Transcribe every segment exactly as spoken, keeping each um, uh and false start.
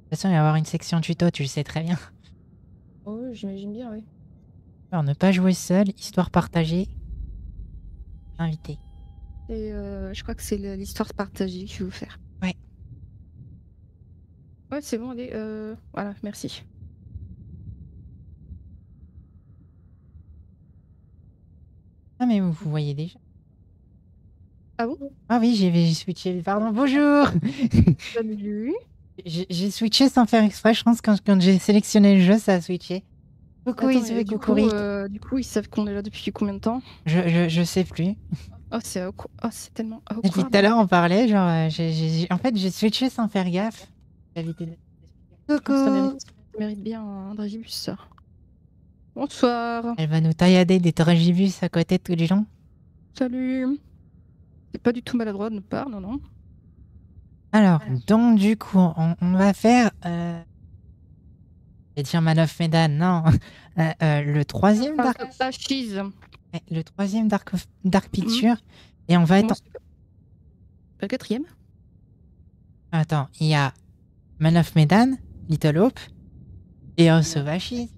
façon, il va y avoir une section tuto, tu le sais très bien. Oh, j'imagine bien, oui. Alors, ne pas jouer seul, histoire partagée. Invité. Et euh, je crois que c'est le- l'histoire partagée que je vais vous faire. Ouais. Ouais, c'est bon, allez. Euh... Voilà, merci. Ah, mais vous, vous voyez déjà. Ah bon? Ah oui, j'ai j'ai switché. Pardon, bonjour. Salut. J'ai j'ai switché sans faire exprès. Je pense que quand, quand j'ai sélectionné le jeu, ça a switché. Coucou Attends, Izu mais et du coucou coup, Rick. euh, du coup, ils savent qu'on est là depuis combien de temps? Je, je, je sais plus. Oh, c'est awkward. Oh, c'est tellement Depuis tout à awkward. l'heure, on parlait. Genre, euh, j'ai, j'ai- en fait, j'ai switché sans faire gaffe. J'avais été- Oh, ça Coucou. mérite, ça mérite bien un dragibus, ça. Bonsoir. Elle va nous taillader des dragibus à côté de tous les gens. Salut. C'est pas du tout maladroit de notre part, non, non. Alors, donc du coup, on, on va faire... Euh... Je vais dire Man of Medan, non. Euh, euh, le troisième Dark... Ah, cheese. ouais, le troisième Dark, of- Dark Picture. Et on va être... Moi, en- c'est pas le quatrième? Attends, il y a Man of Medan, Little Hope, et House of Ashes.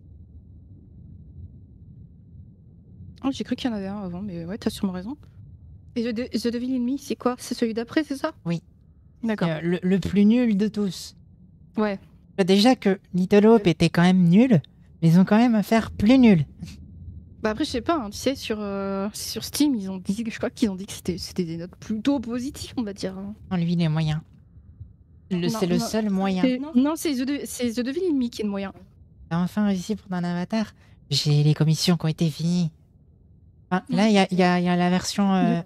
Oh, j'ai cru qu'il y en avait un avant, mais ouais, t'as sûrement raison. Et The, De- The Devil in Me, c'est quoi? C'est celui d'après, c'est ça? Oui. D'accord. Euh, le, le plus nul de tous. Ouais. Déjà que Little Hope était quand même nul, mais ils ont quand même à faire plus nul. Bah après, je sais pas, hein, tu sais, sur, euh, sur Steam, ils ont dit, je crois qu'ils ont dit que c'était c'était des notes plutôt positives, on va dire. hein. On lui, les moyens. Le- Non, C'est le non, seul moyen. c'est- Non, c'est The, De- c'est The Devil in Me qui est le moyen. T'as enfin réussi pour un avatar. J'ai les commissions qui ont été finies. Enfin, là, il y a, il y a- il y a la version... euh,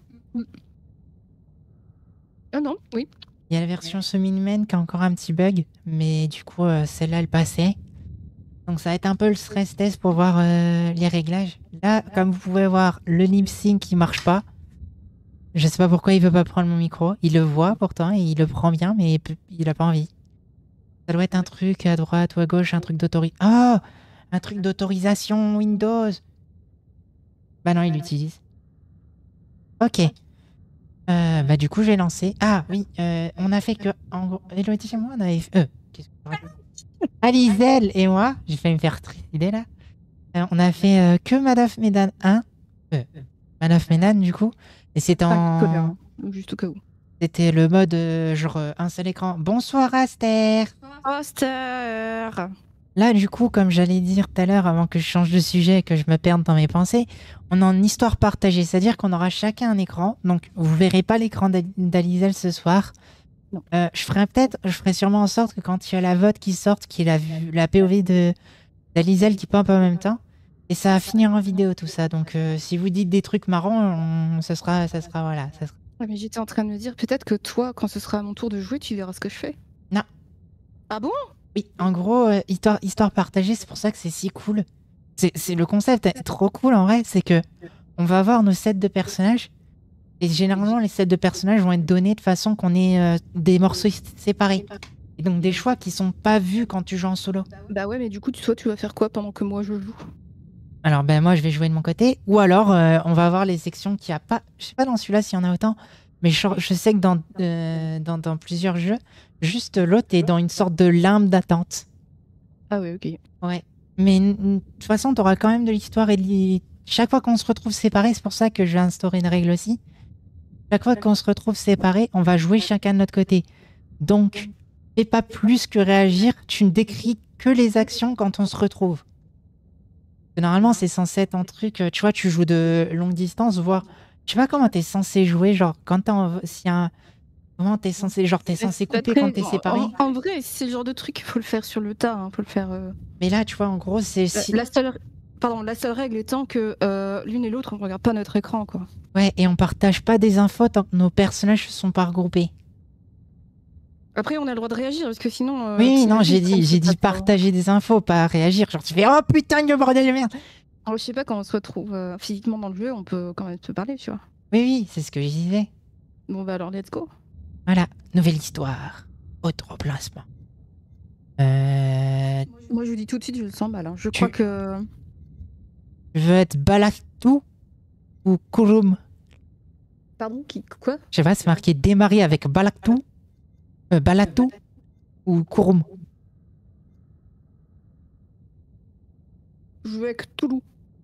Ah non, oui. Il y a la version semi-humaine qui a encore un petit bug, mais du coup, euh, celle-là, elle passait. Donc ça va être un peu le stress test pour voir euh, les réglages. Là, comme vous pouvez voir, le lip sync qui marche pas. Je sais pas pourquoi il veut pas prendre mon micro. Il le voit pourtant et il le prend bien, mais il peut- il a pas envie. Ça doit être un truc à droite ou à gauche, un truc d'autorisation. Oh, un truc d'autorisation Windows. Bah non, il l'utilise. Ok. Euh, bah du coup, j'ai lancé. Ah oui, euh, on a fait que... En gros, Elodie et moi, on avait... Euh, qu'est-ce que je raconte Alizelle et moi, j'ai failli me faire trider là. Euh, on a fait euh, que Madaf Medan un. Euh, Madaf Medan du coup. Et c'était Ah, coller, en... hein, juste au cas où. C'était le mode euh, genre euh, un seul écran. Bonsoir Aster. Poster. Là du coup, comme j'allais dire tout à l'heure avant que je change de sujet et que je me perde dans mes pensées, on est en histoire partagée. C'est-à-dire qu'on aura chacun un écran. Donc vous verrez pas l'écran d'Al- d'Alizelle ce soir. Non. Euh, je ferai peut-être, je ferai sûrement en sorte que quand il y a la vote qui sorte, qu'il a vu la P O V de d'Alizelle qui pop en même temps, et ça va finir en vidéo tout ça. Donc euh, si vous dites des trucs marrants, on- ça sera, ça sera voilà, ça sera. Ouais, mais j'étais en train de me dire, peut-être que toi, quand ce sera à mon tour de jouer, tu verras ce que je fais. Non. Ah bon? Oui, en gros, euh, histoire, histoire partagée, c'est pour ça que c'est si cool. C'est c'est le concept est trop cool en vrai, c'est que on va avoir nos sets de personnages. Et généralement, les sets de personnages vont être donnés de façon qu'on ait euh, des morceaux séparés. Et donc des choix qui sont pas vus quand tu joues en solo. Bah ouais, mais du coup, tu- toi, tu vas faire quoi pendant que moi je joue? Alors ben moi je vais jouer de mon côté. Ou alors euh, on va avoir les sections qu'il n'y a pas. Je sais pas dans celui-là s'il y en a autant. Mais je, je sais que dans, euh, dans, dans plusieurs jeux, juste l'autre est dans une sorte de limbe d'attente. Ah ouais, ok. Ouais. Mais n- n- de toute façon, tu auras quand même de l'histoire et de l'i- chaque fois qu'on se retrouve séparés, c'est pour ça que je vais instaurer une règle aussi. Chaque fois qu'on se retrouve séparés, on va jouer chacun de notre côté. Donc, fais pas plus que réagir, tu ne décris que les actions quand on se retrouve. Parce que normalement, c'est censé être un truc, euh, tu vois, tu joues de longue distance, voire, je sais pas comment t'es censé jouer, genre, quand t'es en... Si un... Comment t'es censé, genre, t'es censé Bah, couper très- quand t'es séparé. En, en vrai, c'est le genre de truc, il faut le faire sur le tas, hein, faut le faire... euh, Mais là, tu vois, en gros, c'est... La, si- la seule... Pardon, la seule règle étant que euh, l'une et l'autre, on regarde pas notre écran, quoi. Ouais, et on partage pas des infos tant que nos personnages se sont pas regroupés. Après, on a le droit de réagir, parce que sinon... euh, Oui, non, t'imagines j'ai quand dit, on j'ai se dit tape, euh, partager des infos, pas réagir. Genre, tu fais, oh putain, le bordel de merde. alors, je sais pas, quand on se retrouve euh, physiquement dans le jeu, on peut quand même se parler, tu vois. Oui, oui, c'est ce que je disais. Bon, bah alors, let's go. Voilà, nouvelle histoire. Autre remplacement. Euh... Moi, je vous dis tout de suite, je le sens mal. hein. Je Tu- crois que... Je veux être Balaktou ou Kurum. Pardon, qui... quoi? Je sais pas, c'est marqué démarrer avec Balaktou, euh, Balatou ou Kurum. jouer avec Toulouse.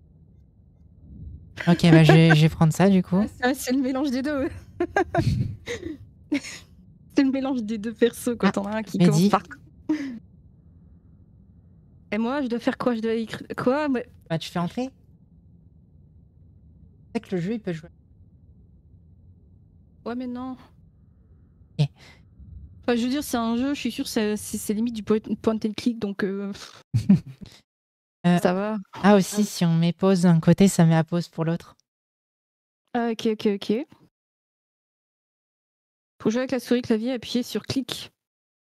Ok, bah je vais, je vais prendre ça du coup. Ah, c'est le mélange des deux. C'est le mélange des deux persos quand Ah, t'en as un qui Mehdi. commence par. Et moi, je dois faire quoi? Je dois écrire quoi? Ouais. Bah tu fais entrer. C'est que le jeu il peut jouer. Ouais, mais non. Ok. Enfin, je veux dire, c'est un jeu, je suis sûre, c'est c'est limite du point point and click, donc euh, Euh, ça va. Ah aussi, si on met pause d'un côté, ça met à pause pour l'autre. Ah, ok, ok, ok. Pour jouer avec la souris clavier, appuyer sur clic.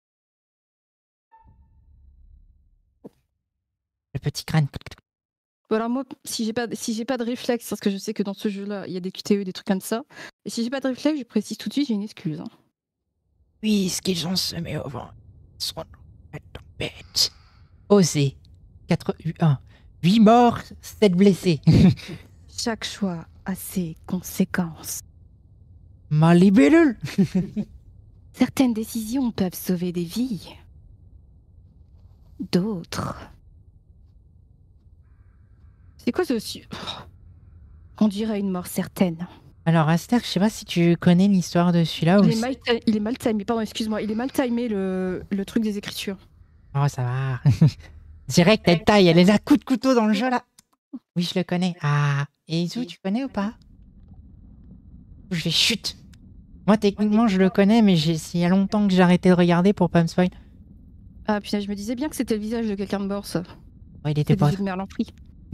Le petit crâne. Bon, alors moi, si j'ai pas, si j'ai pas de réflexe, parce que je sais que dans ce jeu-là, il y a des Q T E, des trucs comme ça, et si j'ai pas de réflexe, je précise tout de suite, j'ai une excuse. Hein. Puisqu'ils ont semé au vent son tempête. Osé. quatre U un. huit morts, sept blessés. Chaque choix a ses conséquences. Ma libellule. Certaines décisions peuvent sauver des vies. D'autres. C'est quoi ce... su- Conduire à une mort certaine. Alors Aster, je sais pas si tu connais l'histoire de celui-là Il ou est, si- mal ti- il est mal timé, pardon, excuse-moi, il est mal timé le, le truc des écritures. Oh, ça va. Direct, elle taille, elle est là, coup de couteau dans le jeu, là. Oui, je le connais. Ah, et Izu, tu connais ou pas? Je vais chute. Moi, techniquement, je le connais, mais j'ai- il y a longtemps que j'ai arrêté de regarder pour pas me spoil. Ah putain, je me disais bien que c'était le visage de quelqu'un de mort, ça. Oh, il était C'est pas... des yeux de Merlin pris.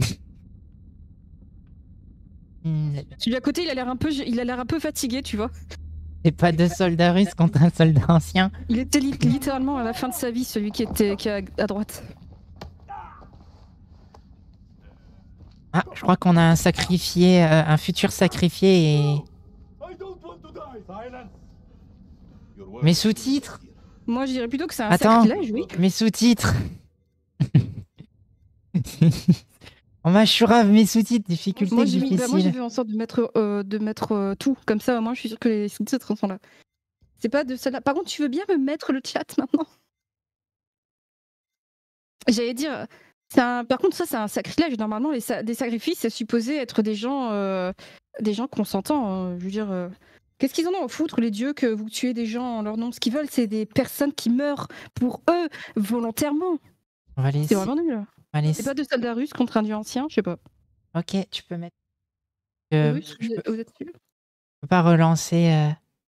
Hmm, Celui à côté, il a l'air un peu, il a l'air un peu fatigué, tu vois. c'est pas deux soldats russes contre un soldat ancien. Il était li- littéralement à la fin de sa vie, celui qui était qui est à droite. Ah, je crois qu'on a un sacrifié, euh, un futur sacrifié et... Mes sous-titres. Moi, je dirais plutôt que c'est un Attends, sacrilège, oui. mes sous-titres. On m'achurave mes sous-titres, difficulté Moi, j'ai mis- bah, moi, j'ai difficile. fait en sorte de mettre, euh, de mettre euh, tout. Comme ça, au moins, je suis sûre que les sous-titres sont là. C'est pas de celle-là. Par contre, tu veux bien me mettre le chat maintenant? J'allais dire. c'est Un... Par contre, ça, c'est un sacrilège. Normalement, les sa- des sacrifices, c'est supposé être des gens, euh, des gens consentants. hein. Je veux dire, euh, qu'est-ce qu'ils en ont à foutre, les dieux, que vous tuez des gens en leur nom? Ce qu'ils veulent, c'est des personnes qui meurent pour eux, volontairement. On va C'est laisser... vraiment nul. on va laisser- C'est pas de soldats russes contre un dieu ancien, je sais pas. Ok, tu peux mettre... Euh, Russe, je vous peux... êtes- vous êtes sûr? je peux pas relancer... euh,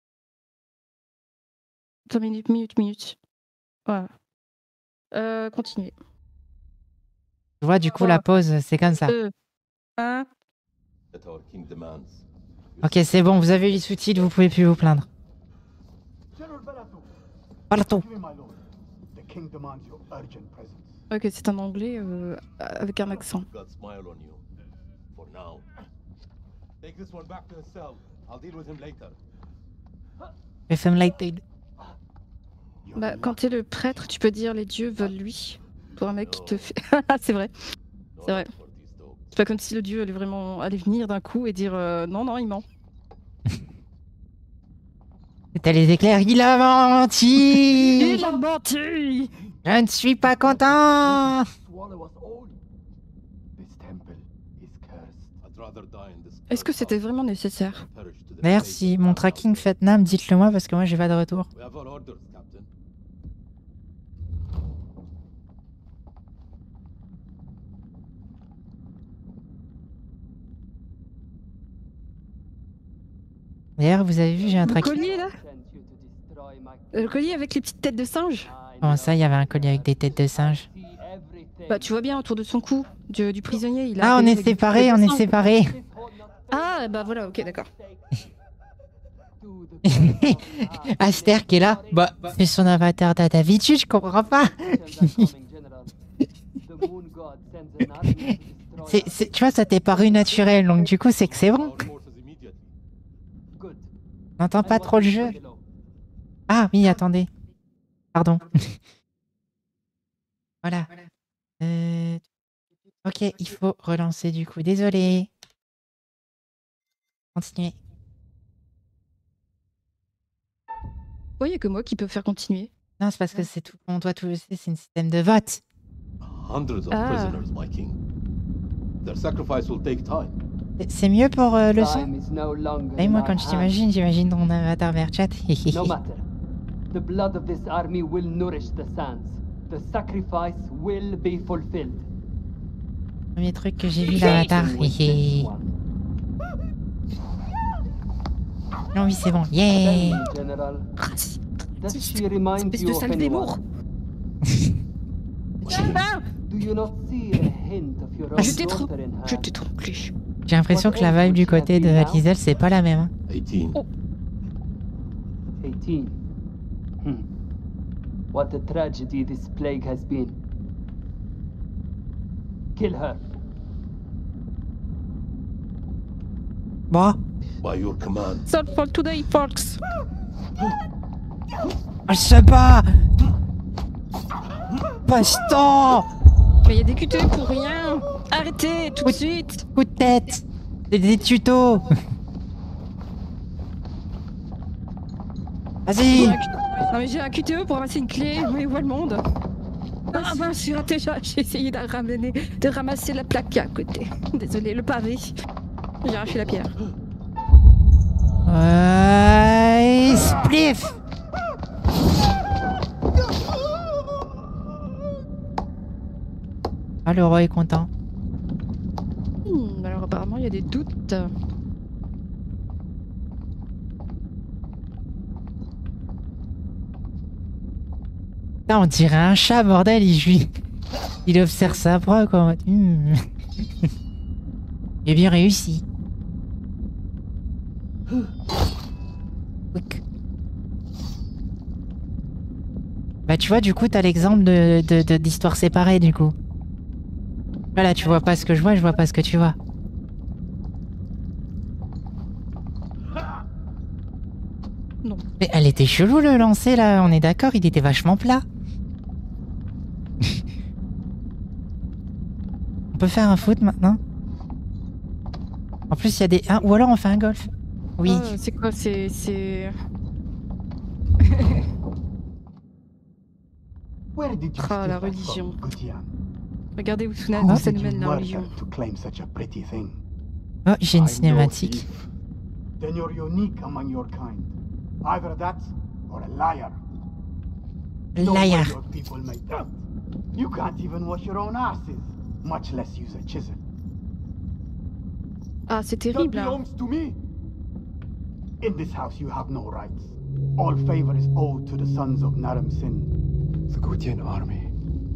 Attends, minute, minute, minute. Voilà. Euh, continuez. Tu vois, du coup, la pause, c'est comme ça. Euh, un. Ok, c'est bon, vous avez les sous-titres, vous pouvez plus vous plaindre. Balato. Ok, c'est un anglais euh, avec un accent. If I'm like... Bah, quand t'es le prêtre, tu peux dire les dieux veulent lui. Pour un mec qui te fait. c'est vrai. C'est vrai. C'est pas comme si le dieu allait vraiment allait venir d'un coup et dire euh, non, non, il ment. T'as les éclairs, il a menti. Il a menti. Je ne suis pas content. Est-ce que c'était vraiment nécessaire? D'ailleurs, si mon tracking fait Nam, dites-le moi parce que moi j'ai pas de retour. D'ailleurs, vous avez vu, j'ai un Le tracking. collier là Le collier avec les petites têtes de singe? Comment ça, il y avait un collier avec des têtes de singe? Bah, tu vois bien autour de son cou, du, du prisonnier. Il a Ah, un on collier est avec des séparés, têtes on de est singe. séparés. Ah, bah voilà, ok, d'accord. Aster qui est là. Bah, c'est son avatar d'habitude, je comprends pas. C'est- c'est- tu vois, ça t'est paru naturel, donc du coup, c'est que c'est bon. On n'entend pas trop le jeu. Ah oui, attendez. Pardon. Voilà. Euh, Ok, il faut relancer du coup. Désolé. Continuez. Oui, il n'y a que moi qui peux faire continuer. Non, c'est parce que c'est tout. On doit tout le c'est un système de vote. Hundreds of Ah. prisoners, my king. Their sacrifice will take time. C'est mieux pour euh, le son. Time is no longer Et in moi, our quand je hands. t'imagine, j'imagine ton avatar vers chat. No matter. The blood of this army will nourish the sands. The sacrifice will be fulfilled. Premier truc que j'ai vu l'avatar. With this one. Non, oui, c'est bon. Tell Yeah. me, General, does she remind Espèce you de of sale anyone? démour. Do you not see a hint of your own Je t'ai trop. daughter in Je her? t'ai trop clé. J'ai l'impression que la vibe du côté de Lizel, c'est pas la même. Hein. eighteen. eighteen. Hmm. What a tragedy this plague has been. Kill her. Bon. By your command. It's all for today, folks. Je sais pas. Passe-temps. Mais il y a des Q T E pour rien. Arrêtez tout de suite. Coup de tête. C'est des tutos. Vas-y. Non mais j'ai un Q T E pour ramasser une clé. Mais où est le monde? Ah ben j'ai raté. J'ai essayé de ramener, de ramasser la plaque à côté. Désolé, le pavé. J'ai arraché la pierre. Ouais. Spliff. Ah, le roi est content. Hmm, alors apparemment il y a des doutes. Putain, on dirait un chat, bordel, il joue. Il observe sa proie, quoi. en mode, hmm. J'ai bien réussi. Quick. Bah, tu vois, du coup, t'as l'exemple de, de, de- d'histoire séparée, du coup. Voilà, tu vois pas ce que je vois, je vois pas ce que tu vois. Non. Mais elle était chelou le lancer là, on est d'accord, il était vachement plat. On peut faire un foot maintenant. En plus il y a des... Ah, ou alors on fait un golf. Oui. Ah, c'est quoi? C'est... c'est... Where did you Ah, steal la that religion. from, Gutian? Regardez où ça Who où ça did nous you mène la murder religion. to claim such a pretty thing? Oh, j'ai une I'm no cinématique. thief. Then you're unique among your kind. Either that or a liar. No way Liar. your people make that. You can't even wash your own asses, much less use a chisel. Ah, c'est That terrible. Hein. belongs to me. In this house you have no rights. All favor is owed to the sons of Naram Sin. The Gutian army.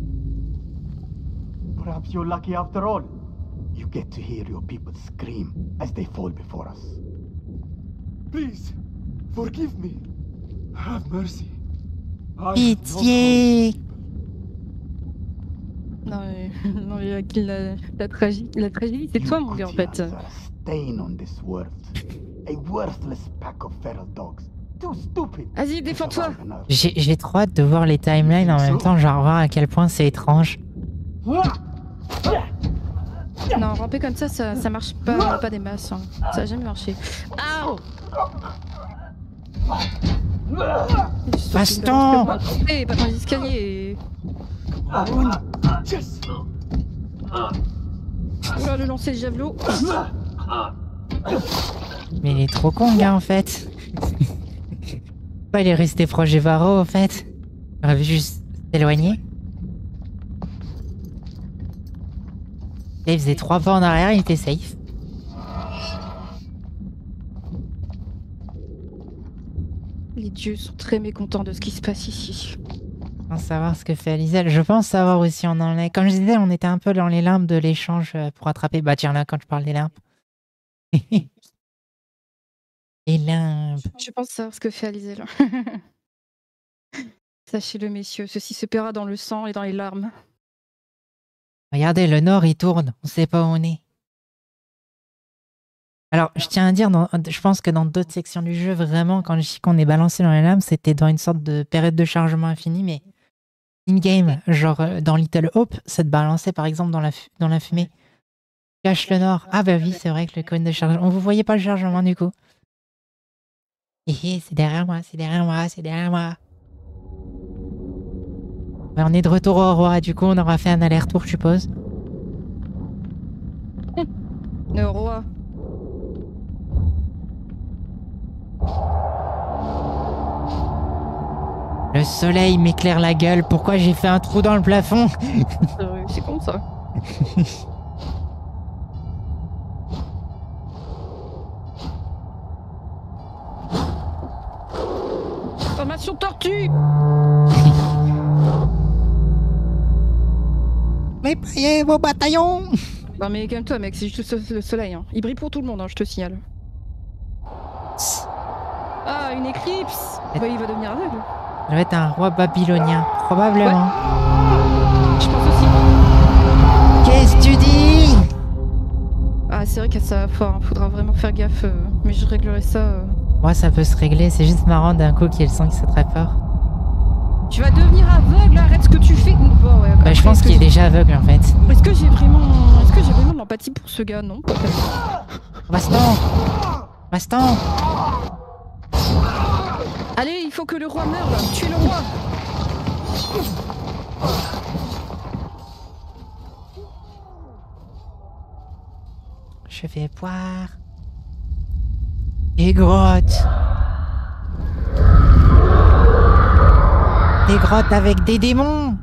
Perhaps you're lucky after all. You get to hear your people scream as they fall before us. Please, forgive me. Have mercy. I have not Pitié. harmed Non, mais, non, mais la, la, tragédie, la tragédie, c'est You toi, mon gars, en fait. Gutians are a stain on this world. A worthless pack of feral dogs. Too stupid. Vas-y, to défends-toi. survive on Earth. J'ai j'ai trop hâte de voir les timelines en même temps, genre voir à quel point c'est étrange. Non, ramper comme ça, ça, ça marche pas, pas des masses. Hein. Ça a jamais marché. Aouh! Baston! Pas dans les escaliers. Yes. Oula, le lancer de javelot. Mais il est trop con, le gars, en fait. Pourquoi il est resté proche des Varro, en fait? Il aurait juste s'éloigner. Et il faisait trois pas en arrière, il était safe. Les dieux sont très mécontents de ce qui se passe ici. Je pense savoir ce que fait Alizelle. Je pense savoir aussi on en est. Comme je disais, on était un peu dans les limbes de l'échange euh, pour attraper. Bah tiens là, quand je parle des limbes. Les limbes. Je pense savoir ce que fait Alizelle. Sachez-le, messieurs, ceci se paiera dans le sang et dans les larmes. Regardez, le nord il tourne. On sait pas où on est. Alors, je tiens à dire, dans- je pense que dans d'autres sections du jeu, vraiment, quand je dis qu'on est balancé dans les lames, c'était dans une sorte de période de chargement infini, mais in-game, genre euh, dans Little Hope, ça te balançait par exemple dans la, fu- dans la fumée. Cache le nord. Ah bah oui, c'est vrai que le cône de chargement... On vous voyait pas le chargement du coup. Hé hé, c'est derrière moi, c'est derrière moi, c'est derrière moi. Ouais, on est de retour au roi, du coup on aura fait un aller-retour, je suppose. Le roi. Le soleil m'éclaire la gueule. Pourquoi j'ai fait un trou dans le plafond? Euh, C'est con ça. Formation tortue. Déployez vos bataillons. Non mais calme-toi mec, c'est juste le soleil. Hein. Il brille pour tout le monde, hein, je te signale. Ah, une éclipse. Bah, il va devenir aveugle. Ça doit être un roi babylonien, probablement. Ouais. Je pense aussi. Qu'est-ce que tu dis? Ah, c'est vrai que ça fort, faudra vraiment faire gaffe. Euh, mais je réglerai ça. Euh... Moi, ça peut se régler. C'est juste marrant d'un coup qu'il y ait le sang qui soit très fort. Tu vas devenir aveugle, arrête ce que tu fais. Bon, ouais, Bah, je pense qu'il est déjà aveugle en fait. Est-ce que j'ai vraiment, est-ce que j'ai vraiment de l'empathie pour ce gars? Non. Baston, baston. Allez, il faut que le roi meure là. Tuez le roi. Je vais boire. Des grottes. Des grottes avec des démons.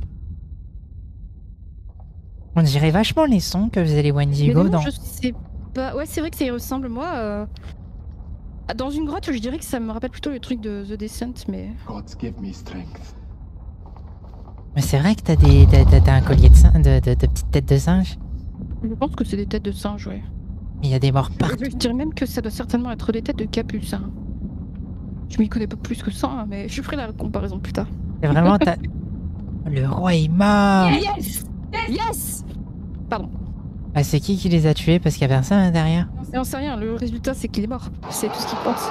On dirait vachement les sons que faisaient les Wendigo Mais non, dans... je sais pas. Ouais, c'est vrai que ça y ressemble. Moi, euh... dans une grotte, je dirais que ça me rappelle plutôt le truc de The Descent, mais... Gods give me strength. Mais c'est vrai que t'as des... t'as, t'as un collier de, sin- de, de, de petites têtes de singe. Je pense que c'est des têtes de singe, ouais. Il y a des morts partout. Je dirais même que ça doit certainement être des têtes de capucins. Je m'y connais pas plus que ça, hein, mais je ferai la comparaison plus tard. C'est vraiment... ta- Le roi est mort. Yes. Yes. Pardon. Ah, c'est qui qui les a tués? Parce qu'il y a personne derrière. Et on sait rien, le résultat c'est qu'il est mort. C'est tout ce qu'il pense.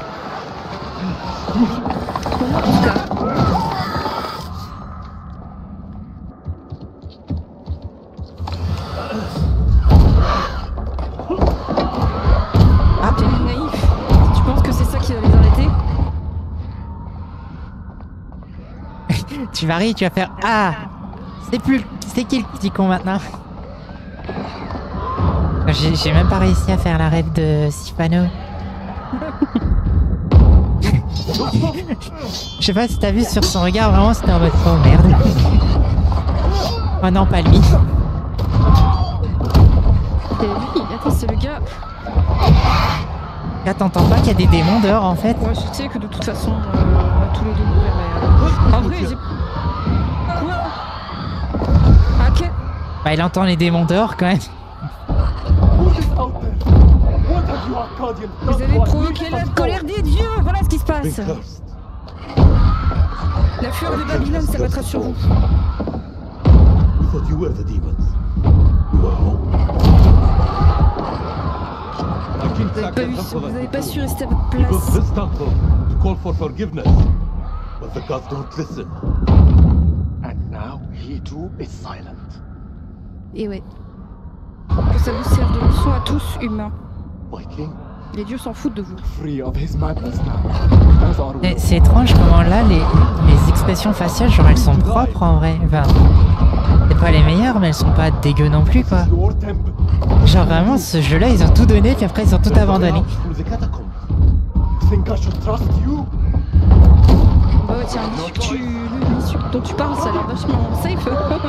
Pour moi, en tout cas. Ah, t'es naïf. Tu penses que c'est ça qui va les arrêter? Tu vas rire, tu vas faire... Ah, c'est plus... C'est qui le petit con maintenant? J'ai, j'ai même pas réussi à faire la rêve de Sifano. Je sais pas si t'as vu sur son regard, vraiment c'était en mode oh merde. Oh non, pas lui. Et lui, attends, c'est le gars. Là, t'entends pas qu'il y a des démons dehors en fait? Ouais, je sais que de toute façon, euh, on va tous les deux mourir, mais. Euh... En vrai, j'ai. Quoi? Ah, que. Bah, il entend les démons dehors quand même. Vous avez provoqué la colère des dieux, voilà ce qui se passe. La fureur de Babylone s'abattra sur vous. We thought you were the demons. You are home. Vous avez pas, vu, vous avez pas su rester à votre He built place. this temple to call for forgiveness, but the gods don't listen. And now he too is silent. Et ouais. Que ça vous serve de leçon à tous, humains. My king, Les dieux s'en foutent de vous. free of his madness now. As are we. Et c'est étrange comment là les, les expressions faciales, genre elles sont propres en vrai. Enfin, c'est pas les meilleures, mais elles sont pas dégueu non plus quoi. Your temple. Genre vraiment ce jeu là ils ont tout donné puis après ils ont tout abandonné. Through the catacombs. Think I should trust you? Oh tiens, l'issue que tu, l'issue dont tu parles, ça a l'air vachement safe.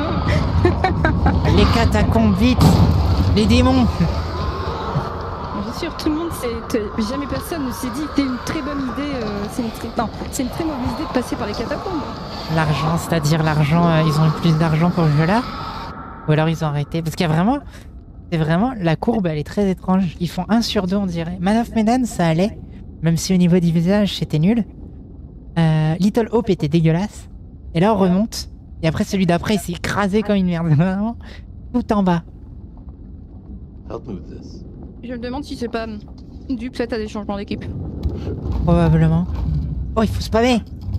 Les catacombes vite. Les démons. Bien sûr, tout le monde s'est... Jamais personne ne s'est dit que c'était une très bonne idée, euh, c'est une très... Non, c'est une très mauvaise idée de passer par les catacombes. L'argent, c'est-à-dire l'argent, euh, ils ont eu plus d'argent pour ce jeu là? Ou alors ils ont arrêté? Parce qu'il y a vraiment... C'est vraiment... La courbe elle est très étrange. Ils font un sur deux on dirait. Man of Medan ça allait. Même si au niveau du visage c'était nul. Euh, Little Hope était dégueulasse. Et là on remonte. Et après celui d'après il s'est écrasé comme une merde. Vraiment. Tout en bas. Help me with this. Je me demande si c'est pas dû peut-être à des changements d'équipe. Probablement. Oh il faut spammer.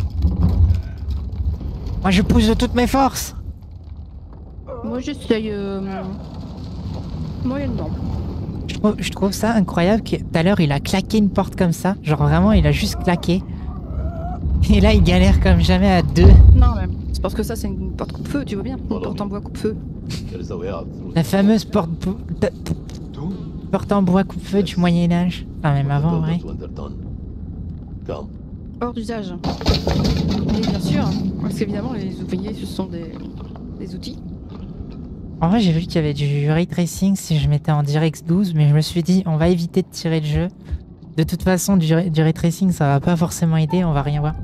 Moi je pousse de toutes mes forces. Moi j'essaye... Euh... moyennement. Je trouve, je trouve ça incroyable que tout à l'heure il a claqué une porte comme ça. Genre vraiment il a juste claqué. Et là il galère comme jamais à deux. Non même. C'est parce que ça c'est une porte coupe-feu, tu vois bien. Une porte en bois coupe-feu. There is a way out through La the fameuse porte... pou- ta- Doom. porte en bois coupe-feu du Moyen-Âge. Enfin, même avant, en vrai. When they're done. Come. Hors d'usage. Mais bien sûr, parce qu'évidemment, les ouvriers, ce sont des, des outils. En vrai, j'ai vu qu'il y avait du ray tracing si je mettais en DirectX douze, mais je me suis dit, on va éviter de tirer le jeu. De toute façon, du, ray- du ray tracing, ça va pas forcément aider, on va rien voir.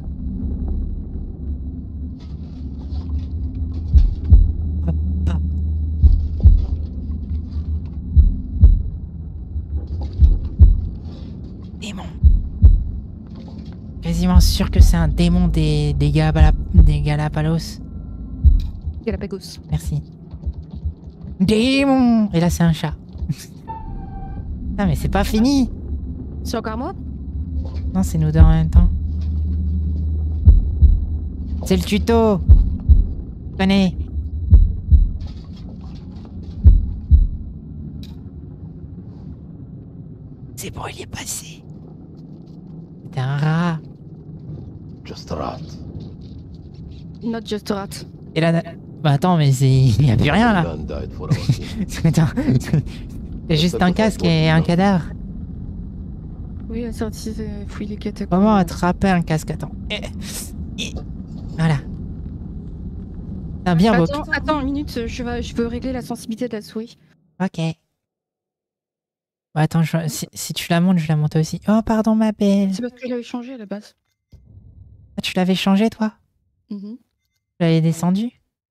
Hop, hop. Démon. Quasiment sûr que c'est un démon des, des, Galapala- des Galapagos. Galapagos. Merci. Démon. Et là, c'est un chat. Ah, mais c'est pas fini. C'est encore moi? Non, c'est nous deux en même temps. C'est le tuto. Tenez. C'est bon, il est passé. C'était un rat. Just a rat. Not just a rat. Et là, bah attends, mais c'est, il y a plus rien là. Man died for our king. Attends. C'est juste un casque et un cadavre. Oui, la sortie, c'est fouiller les catacombes. Comment attraper un casque? Attends. Eh, eh. Voilà. C'est bien beau. Attends, attends une minute, je, vais, je veux régler la sensibilité de la souris. Ok. Bah attends, je- si, si tu la montes, je la monte aussi. Oh, pardon, ma belle. C'est parce que je l'avais changé à la base. Ah, tu l'avais changé, toi? Mhm. Tu l'avais descendu?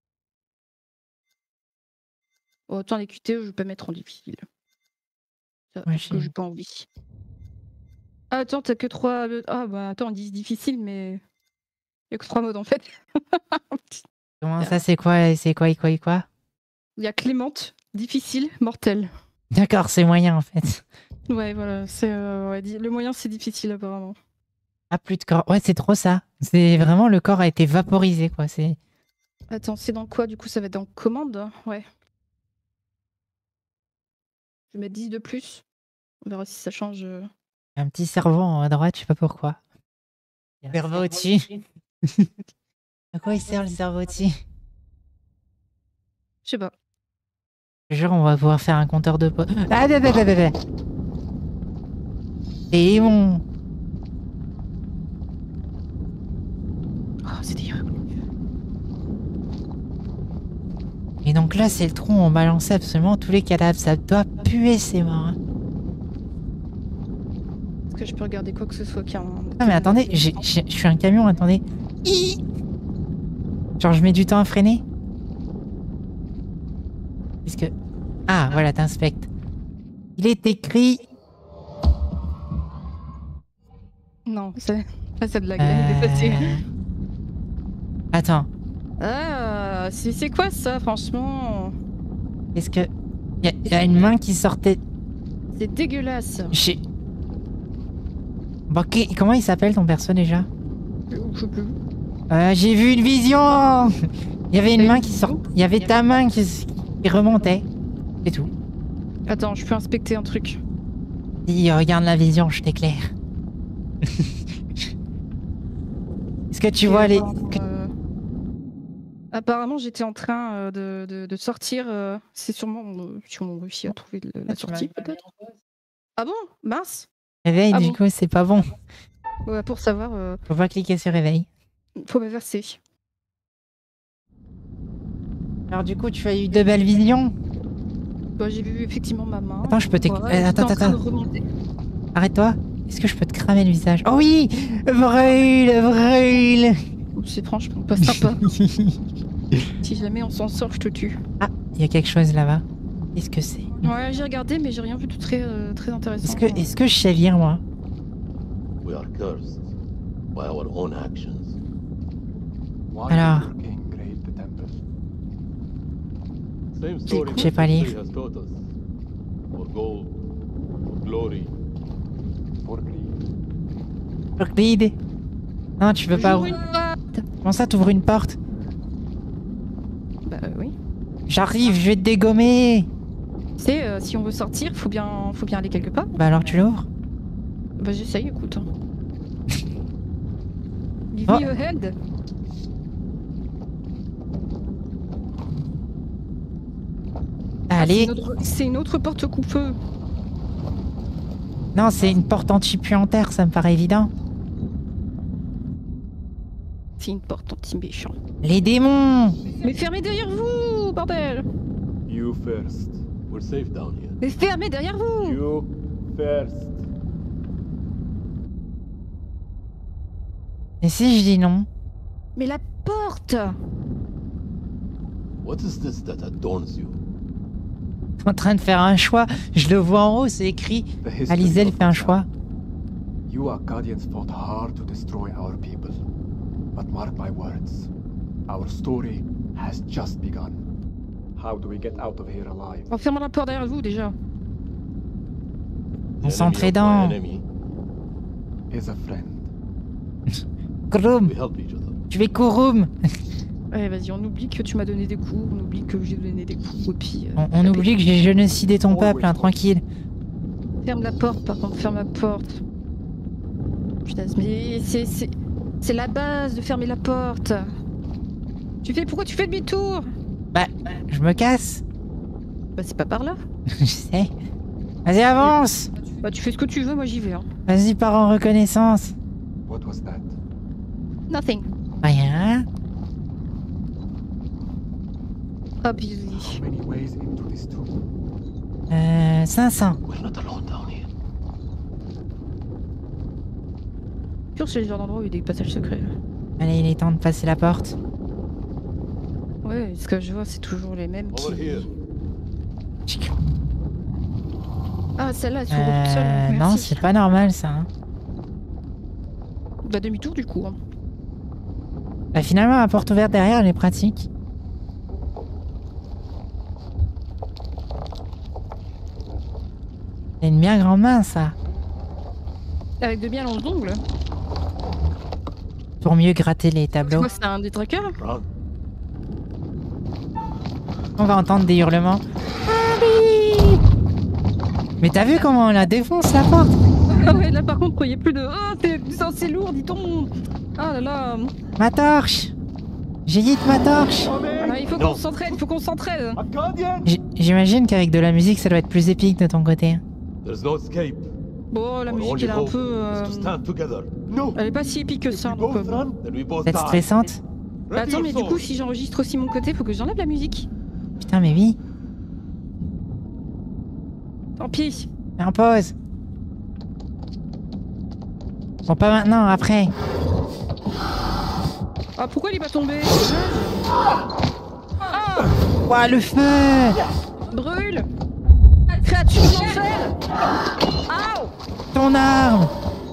Oh, attends, les Q T E, je vais pas mettre en difficile. Ça, Ouais, parce que j'ai- j'ai pas envie. Ah, attends, t'as que trois. Ah, bah attends, ils disent difficile, mais. Il y a que trois modes en fait. Comment ça, c'est quoi? C'est quoi, quoi, quoi? Il y a Clémente, difficile, mortel. D'accord, c'est moyen en fait. Ouais, voilà, c'est. euh, ouais, di- le moyen, c'est difficile apparemment. Ah, plus de corps. Ouais, c'est trop ça. C'est vraiment le corps a été vaporisé, quoi. C'est. Attends, c'est dans quoi du coup? Ça va être dans commande? Ouais. Je vais mettre dix de plus. On verra si ça change. euh. Un petit cerveau en haut à droite, je sais pas pourquoi. Cerveau au-dessus. À quoi il sert le cerveau au-dessus? Je sais pas. Je jure, on va pouvoir faire un compteur de potes. Ah, bah, bah, bah, bah, bah. C'est bon. Oh, c'est dégueu. Et donc là, c'est le trou où on balançait absolument tous les cadavres. Ça doit puer, c'est mort. hein. Est-ce que je peux regarder quoi que ce soit qui a un. Ah, mais attendez, j'ai- j'ai- je suis un camion, attendez. Hi. Genre, je mets du temps à freiner. Qu'est-ce que. Ah, voilà, t'inspectes. Il est écrit. Non, c'est. Ah, c'est de la gueule, dépassé. Euh... Attends, Ah, c'est c'est quoi ça, franchement? est-ce que. Il y, a- y a une main qui sortait. C'est dégueulasse. Chez. Bon, qui- comment il s'appelle ton perso déjà? Je sais plus. Euh, J'ai vu une vision. Il y avait une T'as main une qui vision sort. Il y avait ta main qui, s- qui remontait. C'est tout. Attends, je peux inspecter un truc. Dis, regarde la vision, je t'éclaire. Est-ce que tu vois les. que- Euh, Apparemment, j'étais en train euh, de, de- de sortir. euh, C'est sûrement euh, si on réussit à trouver le- la Ah, tu m'as sortie, mis peut-être. Ah bon? Mince. Réveil, Ah du bon coup, c'est pas bon. Ouais, pour savoir, euh, Faut pas cliquer sur réveil. faut me verser. Alors, du coup, tu as eu de belles visions. Bah, j'ai vu effectivement ma main. Attends, je peux t'éc- Ouais, euh, attends, j'étais en train attends. de remonter. Arrête-toi. Est-ce que je peux te cramer le visage? Oh oui! Brûle, brûle! C'est franchement pas sympa. Si jamais on s'en sort, je te tue. Ah, il y a quelque chose là-bas. Qu'est-ce que c'est? Ouais, j'ai regardé, mais j'ai rien vu de très, euh, très intéressant. Est-ce que, est-ce que je sais lire, moi? We are cursed by our own actions. Why Alors. did your king create the temple? Same story Je sais pas lire. history has taught us. For gold, for glory. For greed. Euclide? Non, tu veux pas. J'ouvre une porte. Comment ça, t'ouvres une porte? Bah oui. J'arrive, je vais te dégommer! Tu sais, euh, si on veut sortir, faut bien, faut bien aller quelque part. Bah alors, tu l'ouvres? Bah j'essaye, écoute. Give Oh. me a hand. Allez! C'est une autre- C'est une autre porte coupe-feu. Non, c'est une porte anti-puits en terre, ça me paraît évident. C'est une porte anti-méchant. Les démons! Mais fermez derrière vous, bordel! You first. We're safe down here. Mais fermez derrière vous! You first. Et si je dis non? Mais la porte! What is this that adorns you? Je suis en train de faire un choix. Je le vois en haut, c'est écrit. Alizelle fait un choix. You Akkadians fought hard to destroy our people. But mark my words, our story has just begun. How do we get out of here alive? En fermant la porte derrière vous déjà. On The s'entraidant. enemy of my enemy. Is a friend. Kouroum, We help each other. tu es Kouroum. Allez, vas-y, on oublie que tu m'as donné des coups, on oublie que j'ai donné des coups, et puis... euh, On, on oublie que j'ai génocidé ton peuple, hein, tranquille. Ferme la porte, par contre, ferme la porte. Putain, mais c'est... c'est... C'est la base de fermer la porte. Tu fais... Pourquoi tu fais demi-tour? Bah, je me casse. Bah c'est pas par là. Je sais. Vas-y, avance. Bah tu fais ce que tu veux, moi j'y vais. Hein. Vas-y, pars en reconnaissance. What was that? Nothing. Rien. Hop, il... How many ways into this tomb? Euh, cinq cents. We're not alone down here. Sûr, c'est le genre d'endroit où il y a des passages secrets. Allez, il est temps de passer la porte. Ouais, ce que je vois, c'est toujours les mêmes qui... Over here. Ah, celle-là, elle s'ouvre toute seule. Euh, non, Merci. c'est pas normal ça. Hein. Bah demi-tour du coup. Hein. Bah, finalement, la porte ouverte derrière, elle est pratique. C'est une bien grande main, ça. Avec de bien longs ongles. Pour mieux gratter les Tu tableaux. vois, c'est un des trackers. Run. On va entendre des hurlements. Allez! Mais t'as vu comment on la défonce, la porte? Ah ouais, là par contre, il n'y a plus de... Oh, c'est c'est lourd, dit-on. Ah là là. Ma torche! J'ai dit ma torche! Voilà, il faut Non. qu'on s'entraide, il faut qu'on s'entraide. J- J'imagine qu'avec de la musique, ça doit être plus épique de ton côté. There's no escape. Bon, la Our musique, only elle est un hope peu... is euh, to stand together. No. Elle est pas si épique que ça, If we donc... both euh, run, then we both Vous êtes die. stressante? Bah, Ready attends, your mais du coup, sword. si j'enregistre aussi mon côté, faut que j'enlève la musique. Putain, mais oui. Tant pis. Fais en pause. Bon, pas maintenant, après. Ah, pourquoi il est pas tombé? Ah, Ouah, le feu! brûle. Créature d'enfer. Aouh. Ton arme!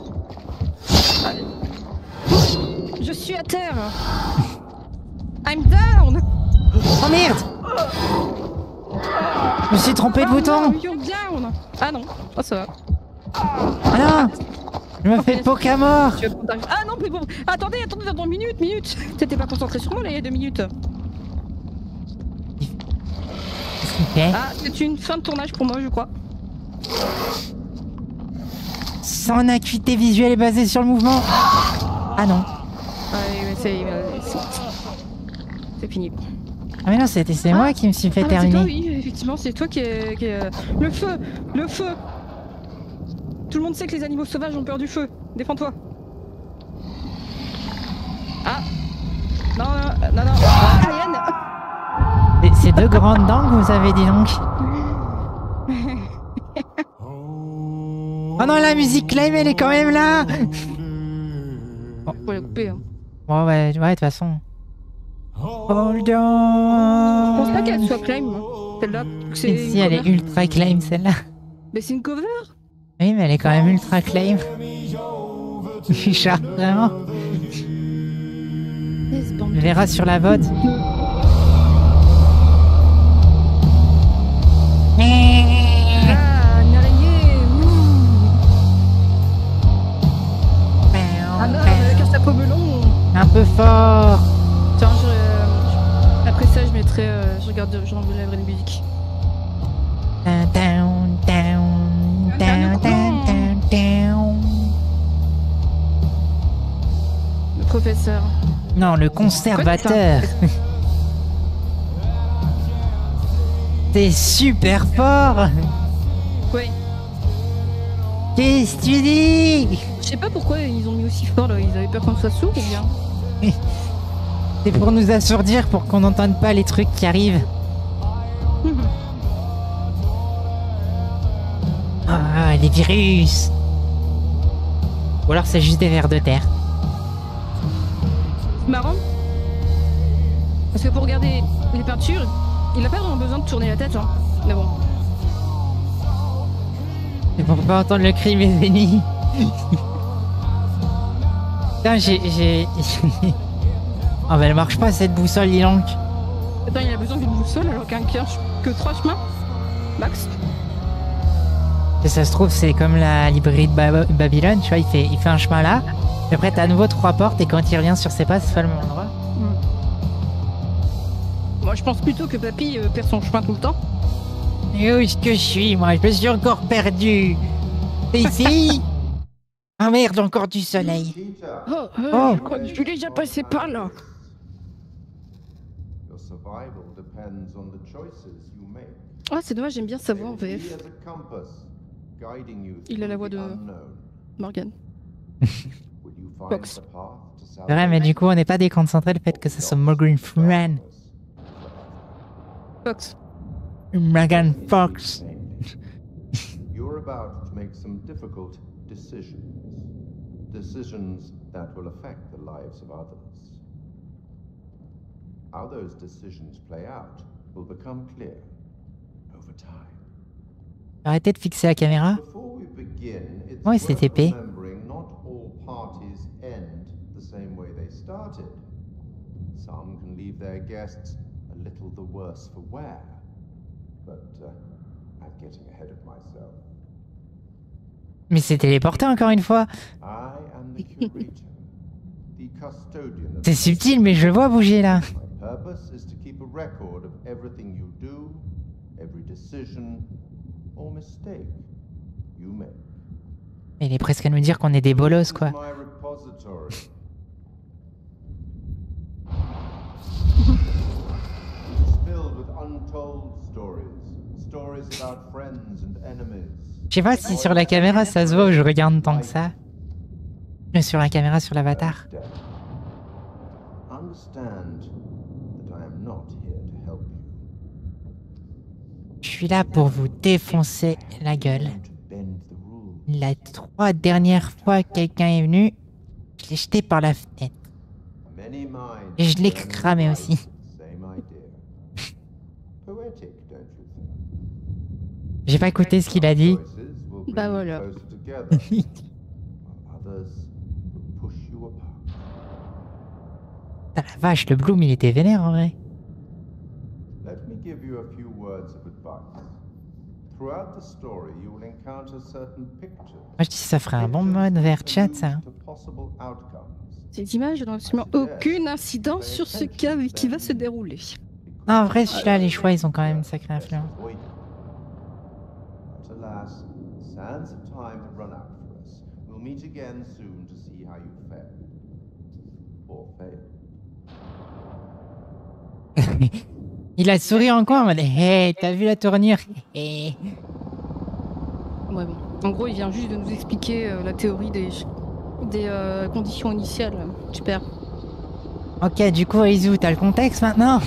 Je suis à terre. I'm down. Oh merde! Je me suis trompé de Oh bouton! non, you're down. Ah non, oh ça va. Ah non! Je me fais poke à mort! Tu vas prendre ta- Ah non, mais bon. Attendez, attendez, attends, minute, minute. T'étais pas concentré sur moi là, il y a deux minutes. Qu'est-ce qu'il fait? Ah, c'est une fin de tournage pour moi, je crois. Son acuité visuelle est basée sur le mouvement. Ah non. Ah oui, mais c'est... euh, c'est- C'est fini. Ah mais non, c'était c'est Ah. moi qui me suis fait Ah bah, c'est toi, terminer. oui, effectivement, c'est toi qui est... qui est- Le feu. Le feu. Tout le monde sait que les animaux sauvages ont peur du feu. Défends-toi. Ah. Non, non, non, non. Ariane. C'est- C'est deux grandes dents que vous avez, dit donc. Oh non, la musique claim, elle est quand même là. Faut la couper, hein. Bon, ouais, ouais, de toute façon. Hold Je pense on. pas qu'elle soit claim, hein. Celle-là, c'est... Si, si, elle est ultra claim, celle-là. Mais c'est une cover. Oui, mais elle est quand même ultra claim. Richard, vraiment. Yes, bande On de- verra sur la vote. Ah, une araignée. Ouh. Un homme avec un chapeau melon. Un peu fort. Tiens, je, euh, après ça, je mettrai, euh, je regarde, je relèverai une musique. Down, down, down, down, down, down, down. Le professeur. Non, le conservateur. T'es super fort. Oui. Qu'est-ce que tu dis? Je sais pas pourquoi ils ont mis aussi fort là, ils avaient peur qu'on soit sourd ou bien. C'est pour nous assourdir, pour qu'on n'entende pas les trucs qui arrivent. Ah, les virus. Ou alors c'est juste des vers de terre. C'est marrant. Parce que pour regarder les peintures, il a pas vraiment besoin de tourner la tête, hein. Mais bon. C'est pour pas entendre le cri, mes ennemis. Putain, j'ai... j'ai... Ah bah elle marche pas cette boussole, dis donc. Attends, il a besoin d'une boussole alors qu'il n'y a que trois chemins max. Et ça se trouve, c'est comme la librairie de Ba- Babylone, tu vois, il fait, il fait un chemin là. Et après, t'as à nouveau trois portes et quand il revient sur ses pas, c'est pas le même endroit. Mm. Moi, je pense plutôt que Papy euh, perd son chemin tout le temps. Et où est-ce que je suis, moi? Je me suis encore perdu. C'est ici? Ah merde, encore du soleil. Oh, euh, Oh. je crois que je l'ai déjà passé par là. Your survival depends on the choices you make. Ah, c'est dommage, j'aime bien sa voix en V F. He has a compass guiding you Il a la voix through de- the unknown. Morgan. Will you find Fox. the path to C'est vrai, mais salvation? du coup, on n'est pas déconcentré le fait que ce soit Morgan Freeman. Fox. Morgan Fox. You're about to make some difficult decisions. Decisions that will affect the lives of others. How those decisions play out will become clear over time. Arrêtez de fixer la caméra. Before we begin, it's Ouais, c'est worth T P. remembering not all parties end the same way they started. Some can leave their guests a little the worse for wear. But uh, I'm getting ahead of myself. Mais c'est téléporté encore une fois. I am the curator, the custodian of C'est subtil, mais je le vois bouger là. My purpose is to keep a record of everything you do, every decision or mistake you make. Il est presque à nous dire qu'on est des bolos, quoi. This is my repository. It is filled with untold stories, stories about friends and enemies. Je sais pas si sur la caméra ça se voit ou je regarde tant que ça. Mais sur la caméra, sur l'avatar. Death. Understand that I am not here to help you. Je suis là pour vous défoncer la gueule. To bend the rules. La trois dernières fois que quelqu'un est venu, je l'ai jeté par la fenêtre. Many minds Et je l'ai burn cramé bright aussi. with the same idea. Poetic, don't you think? J'ai pas écouté ce qu'il a dit. Choices will bring Bah you voilà. closer together, while others will push you apart. Putain, la vache, le Bloom il était vénère en vrai. Let me give you a few words of advice. Throughout the story, you will encounter certain pictures. Moi je dis ça ferait un bon mode vers chat ça. to possible outcomes. Ces images n'ont absolument aucune incidence sur ce cas qui va se dérouler. Non, en vrai celui-là, les choix ils ont quand même une sacrée influence. Avoid them. But alas, sands of time have run out for us. We'll meet again soon to see how you fare. Or fail. Il a souri en coin en mode hey, t'as vu la tournure? Hey. Ouais, bon. En gros, il vient juste de nous expliquer euh, la théorie des, des euh, conditions initiales. Super. Ok, du coup, Izu, t'as le contexte maintenant?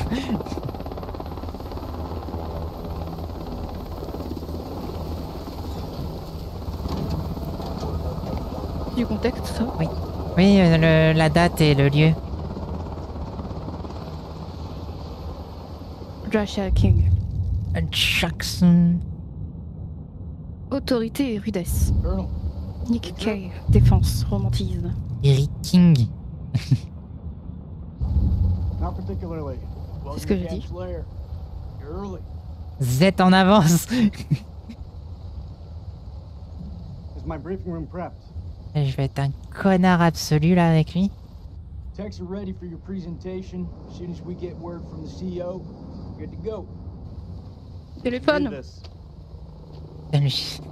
Du contexte, ça. Oui. Oui, euh, le- la date et le lieu. Joshua King. Jackson. Autorité et rudesse. Nick Cave. Défense, romantisme. Eric King. Not particularly. C'est ce que j'ai dit. You're early. Z en avance. Is my briefing room prepped? Je vais être un connard absolu là avec lui. Techs are ready for your presentation. As soon as we get word from the C E O, we're good to go. Téléphone. Salut.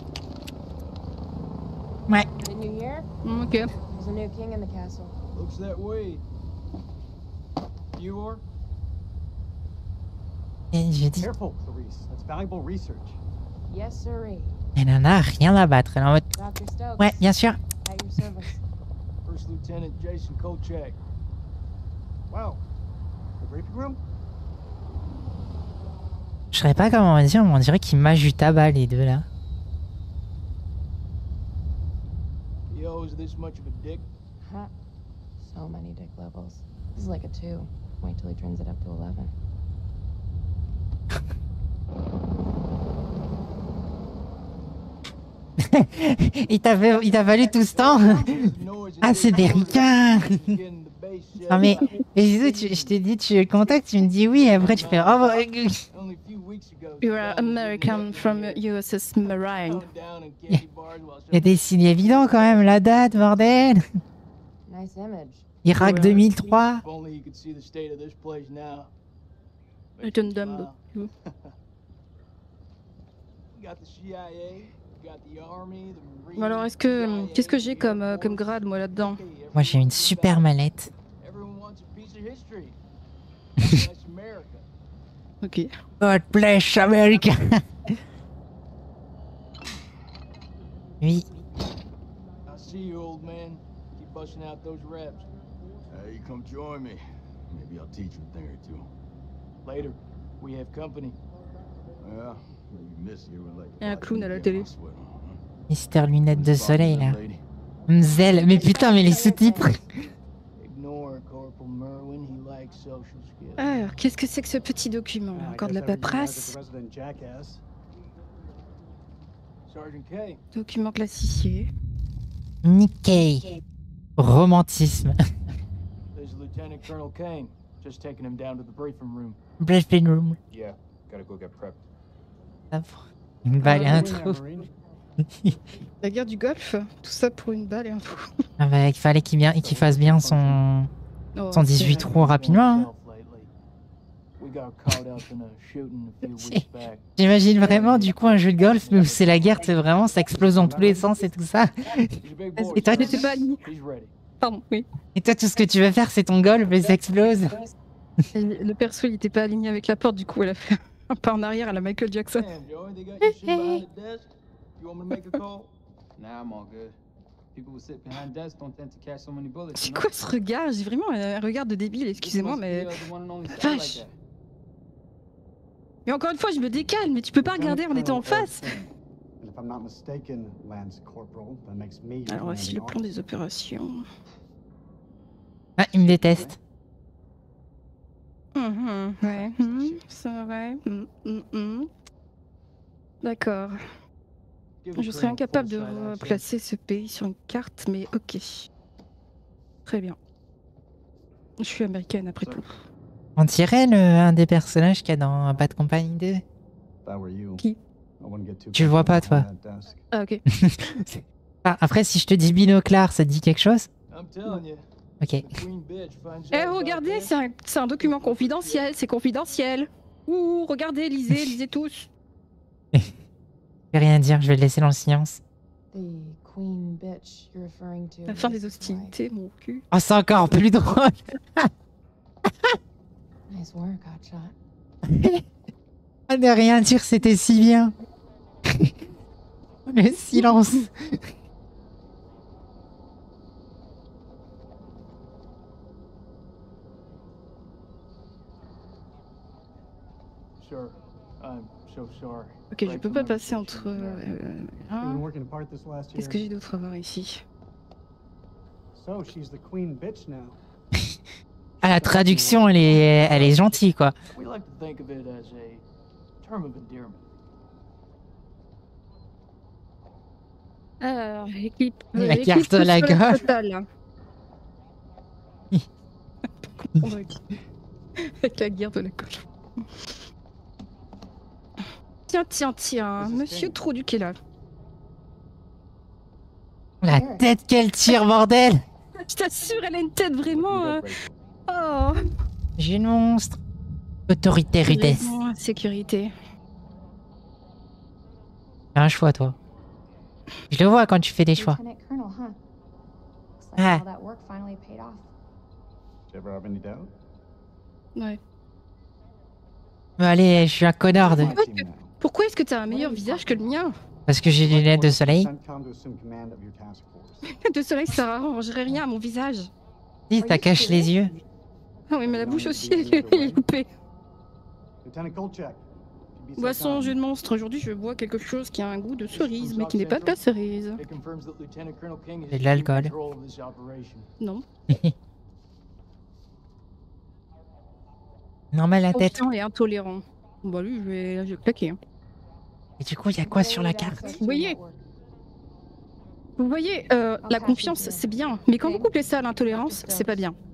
Ouais. The new year? Ok. There's a new king in the castle. Looks that way. You are? Et j'ai dit. Careful, Clarice. That's valuable research. Yes, sirree. Elle en a rien à battre. Elle est en mode... Doctor Stokes. Ouais, bien sûr. At your service. First Lieutenant Jason Kolchak. Wow. The briefing room? Je saurais pas comment dire, mais on dirait qu'ils mâchent du tabac les deux là. He always this much of a dick. Huh. So many dick levels. This is like a two. Wait till he turns it up to eleven. il t'a fait- il t'a fallu tout ce temps. Ah, c'est des ricains. Non mais, mais Zizou, tu- je t'ai dit tu le contactes, tu me dis oui, et après tu fais oh bah, euh, Only a few weeks ago. You are American from U S S Marine. Down in candy bars while il y a des signes évidents quand même, la date, bordel. Nice image. Irak Ouais. deux mille trois. If only you could see the state of this place now. Elton Dumbo. You got the C I A, you got the Army, the Marines. Bon alors, est-ce que qu'est-ce que j'ai comme euh, comme grade moi là-dedans? Moi j'ai une super mallette. Everyone wants a piece of history. That's America. Ok. God bless America. Oui. I see you, old man. Keep busting out those reps. Hey, come join me. Maybe I'll teach you a thing or two. Later, we have company. Yeah, maybe miss here with like. Il y a un clown à la télé. Mister Lunettes de soleil là. Mzel, mais putain, mais les sous-titres. Ignore Corporal Merwin. He likes social skills. Alors, qu'est-ce que c'est que ce petit document là? I Encore de la guess every man has paperasse. a resident jackass. Sergeant K. Document classifié. Nikkei. Romantisme. This is Lieutenant Colonel Kane. Just taking him down to the briefing room. Briefing room. Yeah, gotta go get prepped. Une balle et un Another wing, trou. Marine. La guerre du Golfe, tout ça pour une balle et un trou. Ah bah, il fallait qu'il bien- qu'il fasse bien son, Oh, son dix-huit c'est- trous rapidement. hein. We got caught up in a shooting a few weeks back. J'imagine vraiment du coup un jeu de golf mais où c'est la guerre, c'est vraiment ça explose dans tous les sens et tout ça. He's a big boy. Et toi, J'étais pas aligné. He's ready. Pardon, oui. Et toi tout ce que tu veux faire c'est ton golf et ça explose. Et Le perso il était pas aligné avec la porte, du coup elle a fait un pas en arrière à la Michael Jackson. Damn, Joey, they got you sitting behind the desk. You want me to make a call? Nah, I'm all good. People who sit behind desks don't tend to catch so many bullets. C'est you know? quoi ce regard? J'ai vraiment un regard de débile, This excusez-moi, must mais. be, uh, the one and only Vache. style like that. Mais encore une fois, je me décale, mais tu peux pas regarder en étant en face. And if I'm not mistaken, Lance Corporal, that makes me. Alors voici le plan commanding des opérations. Ah, il me déteste. Mhm, ouais, mhm, c'est vrai. Mhm, mhm, mhm. D'accord. Give the Je serais colonel incapable de full-side access. replacer ce pays sur une carte, mais ok. Très bien. Je suis américaine après tout. On dirait le, un des personnages qu'il y a dans Bad Company deux. If that were you, Qui? I wouldn't get too Tu le vois pas, comfortable toi. behind that desk. Ah ok. Ah, après si je te dis binoclard, ça te dit quelque chose? I'm telling you, Ok. the queen bitch finds Eh out about regardez, this. c'est un, c'est un document confidentiel, c'est confidentiel. Ouh, regardez, lisez, lisez tous. Je vais rien dire, je vais le laisser dans le silence. The queen bitch you're referring to. La fin des is why. hostilités, mon cul. Oh, c'est encore plus drôle. Nice work, hotshot. Ah, de rien dire, c'était si bien. Le silence. Sir, I'm so sorry. Ok, je peux pas passer entre. euh, We've hein. been working apart this last year. Qu'est-ce que j'ai d'autre à voir ici? So she's the queen bitch now. Ah, la traduction, elle est, elle est gentille, quoi. We like to think of it as a term of endearment. Alors, équipe. La l'équipe carte de la sur gauche. totale. Pour comprendre avec- avec la guerre de la gauche. Tiens, tiens, tiens, monsieur Trouduc est là. La tête qu'elle tire, bordel. Je t'assure, elle a une tête vraiment. euh, Oh, J'ai une monstre. Autorité, rudesse. vraiment, sécurité. Fais un choix, toi. Je le vois quand tu fais des choix. Lieutenant Colonel, huh? Looks like Ah. all that work finally paid off. Did you ever have any doubt? Ouais. Mais allez, je suis un connard de... My team now. Pourquoi est-ce que t'as un meilleur visage que le mien? Parce que j'ai des lunettes de soleil. De soleil, ça sert à rien, on dirait rien à mon visage. Si, ça cache les yeux. Ah oui, mais la bouche aussi, elle est loupée. Boisson, jeu de monstre. Aujourd'hui, je bois quelque chose qui a un goût de cerise, mais qui n'est pas de la cerise. C'est de l'alcool. Non. Normal la tête. Confiant et intolérant. Bah lui, je vais, je vais claquer. Hein. Et du coup, il y a quoi sur la carte? Vous voyez Vous voyez, euh, la confiance, c'est bien. Mais quand vous couplez ça à l'intolérance, c'est pas bien.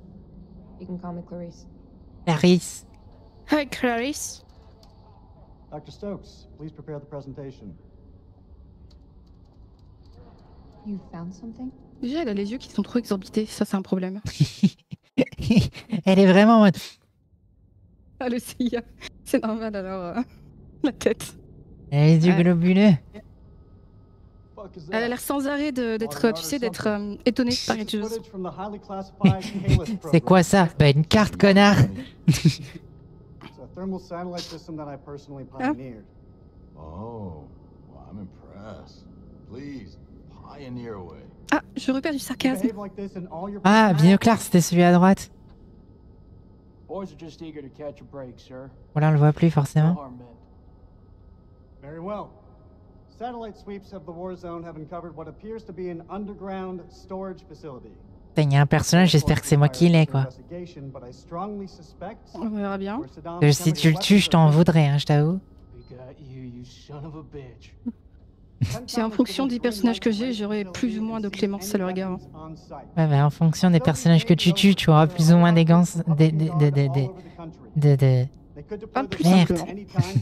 Clarisse. Hi, Clarisse. Doctor Stokes, please prepare the presentation. You found something? Déjà, elle a les yeux qui sont trop exorbités. Ça, c'est un problème. Elle est vraiment en mode... Ah, le C I A. C'est normal, alors. Euh, la tête. Elle a les yeux Ouais. globuleux. Elle a l'air sans arrêt de- d'être, tu sais, d'être euh, étonnée par quelque chose. C'est quoi ça? Bah une carte, connard. It's a thermal satellite system that I personally pioneered. Oh, well, I'm impressed. Please, pioneer away. Ah, je repère du sarcasme. Behave like this in all your Ah, Binoclar, c'était celui à droite. Boys are just eager to catch a break, sir. Voilà, on le voit plus No forcément. harm meant. Very well. Satellite sweeps of the war zone have uncovered what appears to be an underground storage facility. Putain, il y a un personnage, j'espère que c'est moi qui l'ai, quoi. Investigation, but I strongly suspect On verra bien. where Saddam's Que si tu le tues, je t'en voudrais, hein, je t'avoue. We got you, you son of a bitch. Si en fonction des personnages que j'ai, j'aurai plus ou moins de clémence à leur égard. Ouais, bah en fonction des personnages que tu tues, tu auras plus ou moins des gants... Des... Des... Des... Des... Des... Des... des... Pas plus Merde. simple.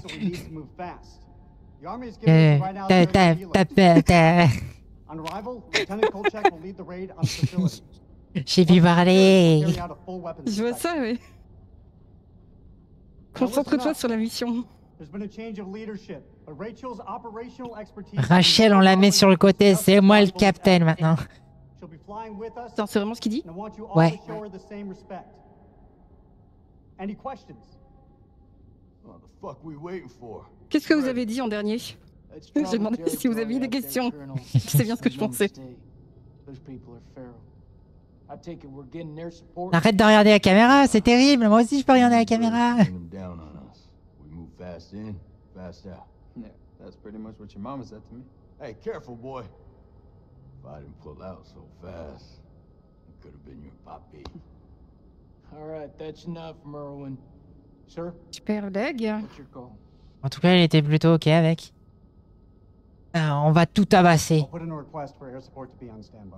Euh... Ta... Ta... Ta... Ta... ta... On arrival, Lieutenant Kolchak will lead the raid on the facility. J'ai pu parler. Carry out a full weapons Je vois check. ça, oui. Concentre-toi sur la mission. There's been a change of leadership, but Rachel's operational expertise. Rachel, on la met sur le côté, c'est moi le capitaine maintenant. She'll be flying with us. Attends, c'est vraiment ce qu'il dit? And I want you all Ouais. to show her the same respect. Any questions? What the fuck we waiting for? Qu'est-ce que vous avez dit en dernier? That's J'ai demandé si vous aviez des questions. C'est bien ce que je pensais. Those people are feral. I take it we're getting their support. Arrête de regarder la caméra, c'est terrible. Moi aussi, je peux regarder la caméra. Bring them down on us. We move fast in, fast out. Yeah, that's pretty much what your mama said to me. Hey, careful, boy. If I didn't pull out so fast, it could have been your papi. All right, that's enough, Merwin. Sir, Super leg. what's your call? En tout cas, il était plutôt ok avec. Ah, on va tout tabasser. I'll put in a request for air support to be on standby.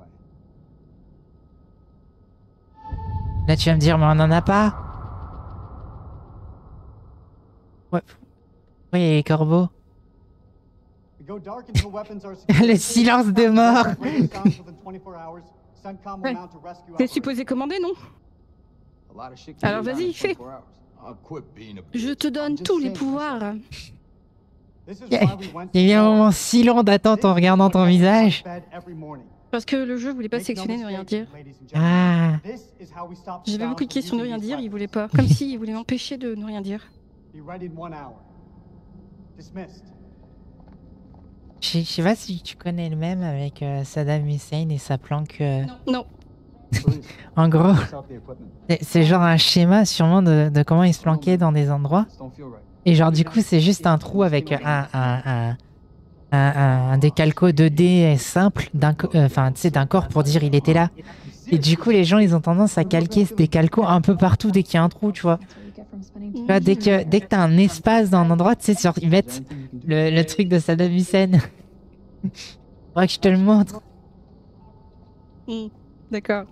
Là, tu vas me dire, mais on en a pas. Ouais. Oui, les corbeaux. We go dark until weapons are Le silence de mort. Ouais. T'es supposé commander, non? A lot of shit can Alors be done vas-y, in fais. twenty-four hours. I'll quit being a Je te donne tous les pouvoirs. Il y a- il y a eu un moment si long d'attente en regardant ton visage. Parce que le jeu voulait pas sélectionner ne rien dire. Ah. J'avais beaucoup cliqué sur ne rien dire, il voulait pas. Comme s'il voulait m'empêcher de ne rien dire. Be ready in one hour. Dismissed. Je sais- je sais pas si tu connais le même avec euh, Saddam Hussein et sa planque. euh, Non. En gros, Stop the equipment. c'est- c'est genre un schéma sûrement de, de comment il se planquait dans des endroits. This don't feel right. Et genre du coup c'est juste un trou avec un, un, un, un, un- un décalco deux D simple d'un co- euh, enfin, tu sais, d'un corps pour dire il était là. Et du coup les gens ils ont tendance à calquer ce décalco un peu partout dès qu'il y a un trou, tu vois. Tu vois, dès que, dès que t'as un espace dans un endroit, tu sais, genre, ils mettent le, le truc de Saddam Hussein. Faudrait que je te le montre. Hmm, D'accord.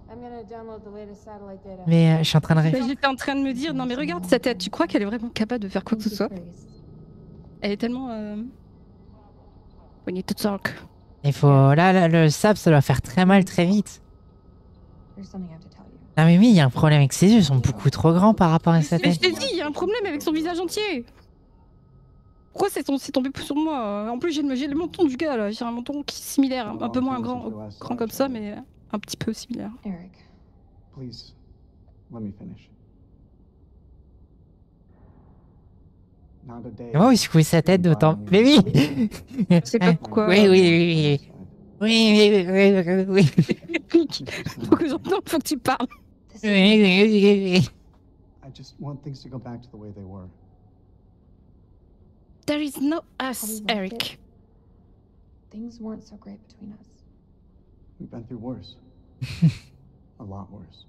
Mais euh, je suis en train de Bah, rêver. J'étais en train de me dire, non mais regarde sa tête, tu crois qu'elle est vraiment capable de faire quoi que ce soit? Elle est tellement... Euh... We need to talk. Il faut... Là, là, le sable, ça doit faire très mal très vite. Non mais oui, il y a un problème avec ses yeux, ils sont beaucoup trop grands par rapport à sa Mais je tête. t'ai dit, il y a un problème avec son visage entier. Pourquoi c'est ton- c'est tombé sur moi? En plus j'ai le, j'ai le menton du gars là, j'ai un menton qui est similaire, un, un peu moins grand, grand comme ça, mais un petit peu similaire. Eric. Please, let me finish. not a day. Comment il secoue sa tête d'autant? Mais oui. Je sais pas pourquoi. Oui, oui, oui, oui. Oui, oui, oui, oui, oui. Faut que j'entende, faut que tu parles. Oui, oui, oui, oui. I just want things to go back to the way they were. There is no us, How we left Eric. it. Things weren't so great between us. We've been through worse. A lot worse.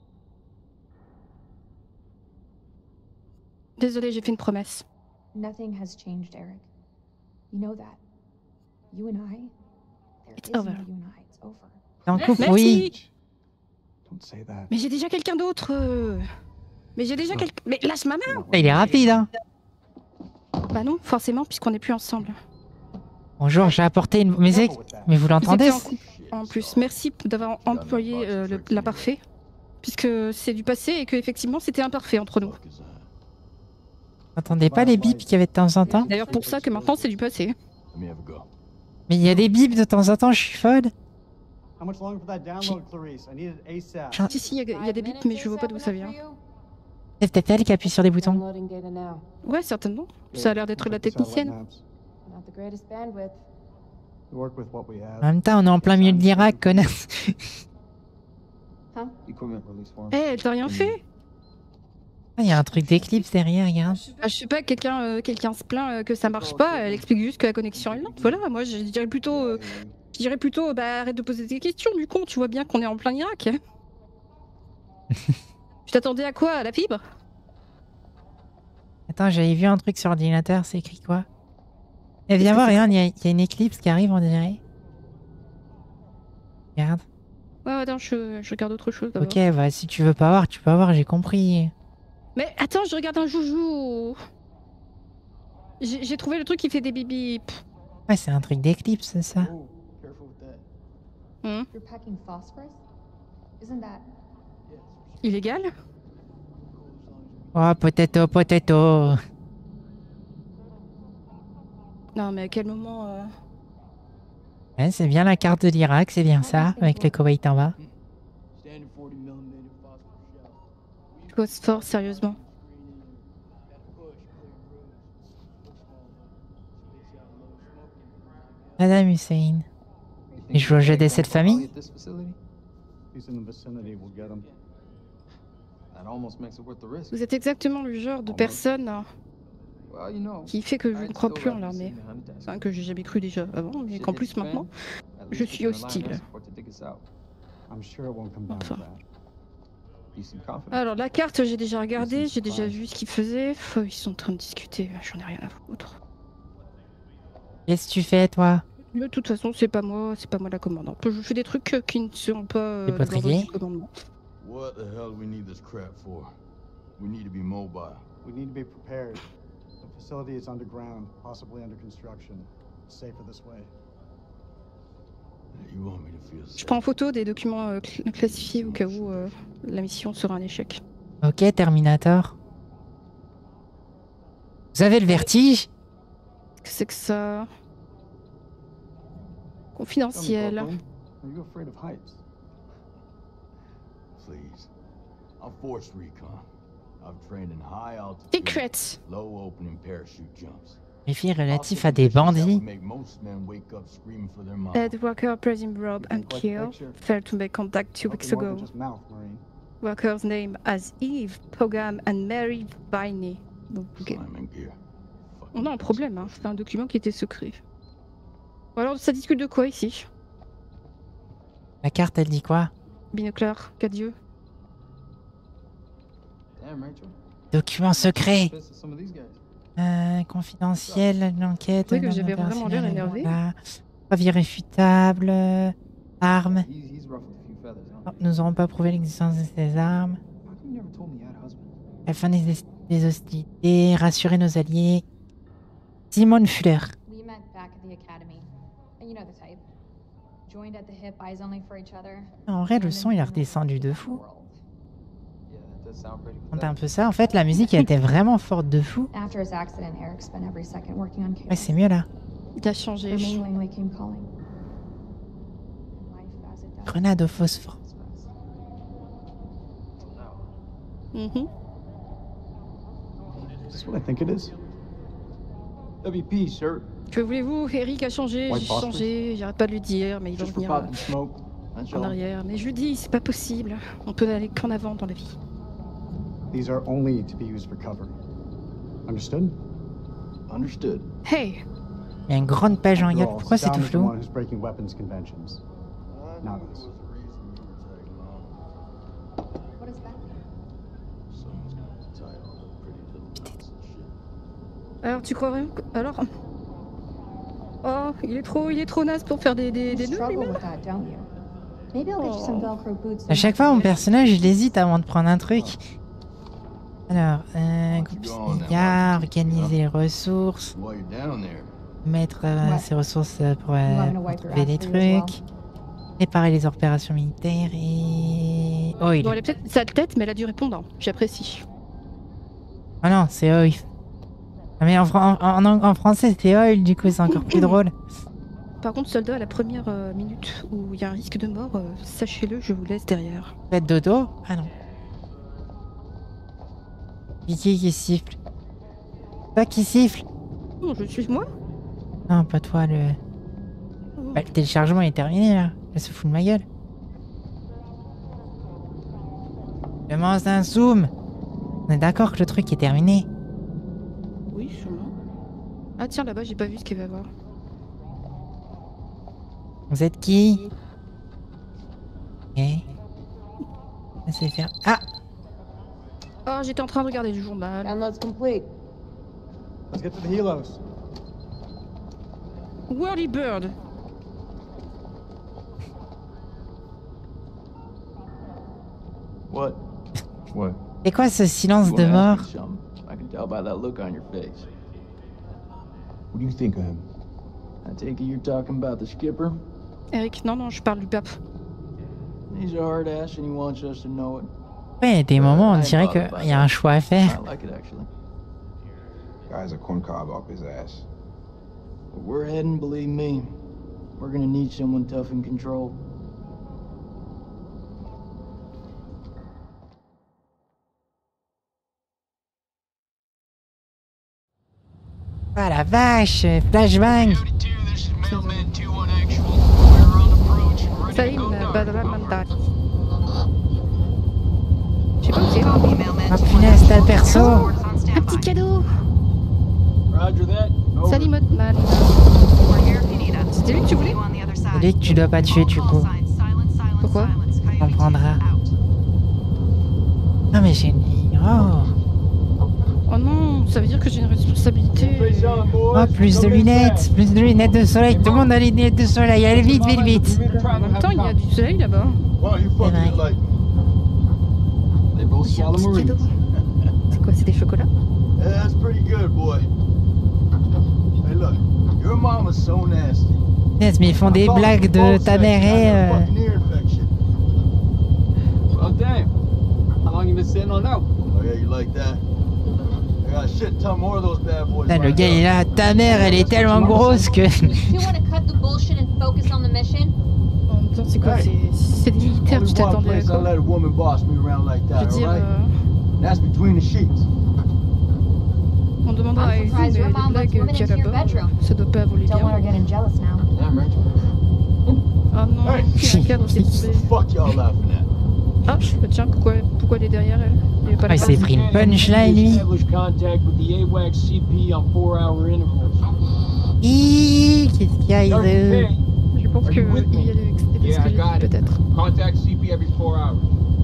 Désolée, j'ai fait une promesse. Nothing has changed, Eric. You know that. You and I, there It's is over. no you and I. It's over. T'es en couple, Merci. oui. Don't say that. Mais j'ai déjà quelqu'un d'autre. euh. Mais j'ai déjà quelqu'un. Mais lâche ma main. Il est rapide, hein. Bah non, forcément, puisqu'on n'est plus ensemble. Bonjour, j'ai apporté une musique. Mais vous Vous l'entendez? étiez en couple en plus. Merci d'avoir employé euh, le- l'imparfait. Puisque c'est du passé et que effectivement c'était imparfait entre nous. Fuck is that? Vous entendez pas les bips qu'il y avait de temps en temps? D'ailleurs pour ça que maintenant c'est du passé. Let me have a go. Mais il y a des bips de temps en temps, je suis folle. How much longer for that download, Clarice? I need it ASAP. Chut. Si si, il y, a- il y a des bips mais je vois pas d'où ça vient. C'est peut-être elle qui appuie sur les boutons. Downloading data now. Ouais certainement. Ça a l'air d'être la technicienne. Not the greatest bandwidth. We work with what we En have. même temps, on est en plein milieu de l'Irak, connasse. Huh? Equipment release form. Eh, elle t'a rien fait? Ah, il y a un truc d'éclipse derrière, regarde. Ah, je sais pas, quelqu'un euh, quelqu'un se plaint euh, que ça marche pas, elle explique juste que la connexion est lente. Voilà, moi je dirais plutôt, euh, je dirais plutôt, bah arrête de poser des questions du con, tu vois bien qu'on est en plein Irak. Tu t'attendais à quoi? À la fibre? Attends, j'avais vu un truc sur l'ordinateur, c'est écrit quoi? Eh, viens voir, regarde, il y, a- il y a une éclipse qui arrive, on dirait. Regarde. Ouais, attends, je, je regarde autre chose d'abord. Ok, bah si tu veux pas voir, tu peux pas voir, j'ai compris. Mais attends, je regarde un joujou. J'ai j'ai trouvé le truc qui fait des bibis. Ouais, c'est un truc d'éclipse, c'est ça. Oh, careful with that. Hmm. You're packing phosphorus? Isn't that Illégal? Oh, potato, potato. Non, mais à quel moment euh, Ouais, c'est bien la carte de l'Irak, c'est bien ça, avec le Koweït en bas. Standard forty millimeter phosphor shell. Phosphore, sérieusement. Madame Hussein. Et je veux aider cette famille? At this facility? He's in the vicinity, we'll get him. That almost makes it worth the risk. Vous êtes exactement le genre de personne euh, Well, you know, qui fait que je ne I'd crois still plus en rather l'armée. sit behind a desk. Enfin, que j'ai jamais cru déjà avant, mais Shit qu'en hits plus the fan, maintenant, at je least suis we can rely on hostile. air support to dig us out. I'm sure it won't come down to Enfin. that. Decent confidence. Alors la carte, j'ai déjà regardé, Decent j'ai déjà surprise. vu ce qu'ils faisaient. Pff, ils sont en train de discuter, j'en ai rien à foutre. Qu'est-ce que tu fais, toi? Mais de toute façon, c'est pas moi, c'est pas moi la commandante. Je fais des trucs euh, qui ne seront pas euh, T'es pas de l'ordre trié? du commandement. What the hell do we need this crap for? We need to be mobile. We need to be prepared. The facility is underground, possibly under construction. It's safer this way. You want me to feel Je safe? prends en photo des documents euh, cl- classifiés au cas où euh, la mission sera un échec. Ok, Terminator. Vous avez le vertige? Qu'est-ce que c'est que ça? Confidentiel. Are you afraid of heights? Please. I'm force recon. I've trained in high altitude, Secrets. low opening parachute jumps. Défi relatif à des bandits. Make most men wake up screaming for their mom. Ed Walker, President Rob and Kill, failed to make contact two weeks Something more ago. than just mouth, Marine. Walker's name as Eve, Pogam and Mary Viney. Donc, ok. Slamming gear. On a un problème, hein. C'est un document qui était secret. Bon, alors, ça discute de quoi ici? La carte, elle dit quoi? Binoclard, Cadieux. Damn, Rachel. Document secret. Pissed at some of these guys. Euh, confidentiel, l'enquête. Oui, que non j'avais vraiment l'air opérationnelle, énervé. voilà. Preuve irréfutable. euh, Armes. He's, he's rough with a few feathers, huh? Oh, nous n'aurons pas prouvé l'existence de ces armes. How come you never told me you had a husband? À la fin des, des hostilités, rassurer nos alliés. Simone Fuller. We met back at the academy. And you know the type. Joined at the hip, eyes only for each other. En vrai, le son, il a redescendu de fou. Yeah, that does sound pretty On pathetic. un peu ça. En fait, la musique, elle était vraiment forte de fou. After his accident, Eric spent every second working on Ouais, Kayla. c'est mieux là. Il a changé. Unwillingly came calling. Life as it does. Grenade au phosphore. Mhm. Is this what I think it is? W P, sir. Que voulez-vous? Eric a changé, White j'ai phosphorus? changé, j'arrête pas de lui dire, mais il va Just for revenir pot and smoke. That's en all. arrière. Mais je lui dis, c'est pas possible. On peut aller qu'en avant dans la vie. These are only to be used for cover. Understood? Understood. Hey! Il y a une grande page en After gap. all, Pourquoi c'est tout Saddam is the flou? one who's breaking weapons conventions, not us. What is that? Alors, tu crois vraiment que... Alors... Oh, il est trop, il est trop naze pour faire des, des, des nœuds, lui-même. Maybe I'll get you some Velcro boots. À chaque fois, mon personnage, il hésite avant de prendre un truc. Alors, euh, groupe Sneaker, organiser les ressources, While you're down there, mettre euh, Ouais. ses ressources euh, pour, euh, You want me to pour wipe your trouver des ass for you as trucs, préparer les opérations militaires et... Oil. Bon, elle a peut-être sale tête, mais elle a du répondant. J'apprécie. Ah non, c'est Oil. Ah, mais en, fran- en, en, en français, c'est Oil, du coup, c'est encore plus drôle. Par contre, soldat, à la première euh, minute où il y a un risque de mort, euh, sachez-le, je vous laisse derrière. Faites dodo? Ah non. Vicky qui siffle. Toi qui siffle? Non, je suis moi. Non, pas toi, le... Bah, le téléchargement est terminé, là. Elle se fout de ma gueule. Demande un zoom. On est d'accord que le truc est terminé. Oui, sûrement. Ah tiens, là-bas, j'ai pas vu ce qu'il va y avoir. Vous êtes qui? Ok. Laissez faire. Ah! Oh, j'étais en train de regarder le journal. Download's complete. Let's get to the helos. Whirly Bird. What? What? C'est quoi ce silence You de wanna mort? ask me something? I can tell by that look on your face. what do you think of him? I take it you're talking about the skipper? Eric, non, non, je parle du pape. He's a hard ass and he wants us to know it. Ouais, il y a des moments où on dirait qu'il y a un choix à faire. I like it actually. Guy's a corn cob off his ass. Where we're heading, believe me, we're gonna need someone tough in control. Ah la vache! Flashbang! Salim Badramandali. Je sais pas où c'est. Ah punaise, t'as le perso! Un petit cadeau. Roger that. Salim Otman. C'était lui que tu voulais? C'est lui que tu dois pas tuer du coup. Pourquoi? Tu comprendras. Non mais j'ai une... Oh! Oh non, ça veut dire que j'ai une responsabilité. Oh, plus de lunettes! Plus de lunettes de soleil! Tout le monde a les lunettes de soleil! Allez vite, vite, vite! En même temps, il y a du soleil là-bas. C'est vrai. They both J'ai un swallow petit Marines. cadeau. C'est quoi, c'est des chocolats? Yeah, that's pretty good, boy. Hey, look, your mama's so nasty. Yes, mais ils font des blagues de ta mère et... euh, Fucking ear infection. Well, damn. How long you been sitting on that? Oh yeah, you like that? I got a shit ton more of those bad boys. Putain, le lined gars il est up. là, ta mère elle est tellement grosse que... You want to cut the bullshit and focus on the mission? En même temps, c'est quoi? C'est c'est des militaires, Only tu one t'attendais à place I quoi? let a woman boss me around like Je that, veux dire, alright? euh, That's between the sheets. on demandera à I'm Ellie, mais surprised your les mom lets blagues women qu'il y a into your là-bas, bedroom. ça doit pas voler Don't want her bien. getting jealous now. Damn right. Ah non, Hey, il y a un cadre qui est What the tombé. fuck y'all laughing at? Ah, bah tiens, pourquoi, pourquoi elle est derrière elle? Il y avait pas Ah, la il s'est place. pris une punchline lui. Establish contact with the AWACS C P on four-hour intervals. Iiii, qu'est-ce qu'il y a Sergeant Iso? Payne, Je pense Are que you with me? il y a des des Yeah, I escaliers, got it. peut-être. Contact C P every four hours.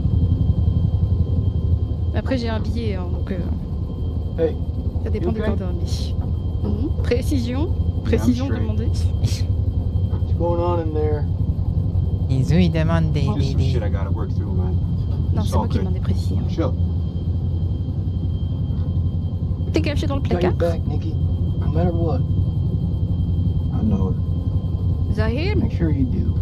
Après, j'ai un billet, hein, donc euh, Hey, ça dépend You des okay? coordonnées. Mhm. Précision, précision straight. demandée. what's going on in there? Iso il demande des... des, des... I gotta work through, man. Non, c'est moi qui demandais précision. Chill. T'es caché dans le Got your placard? back, Nikki. No matter what. I know it. Zahir? Make sure you do.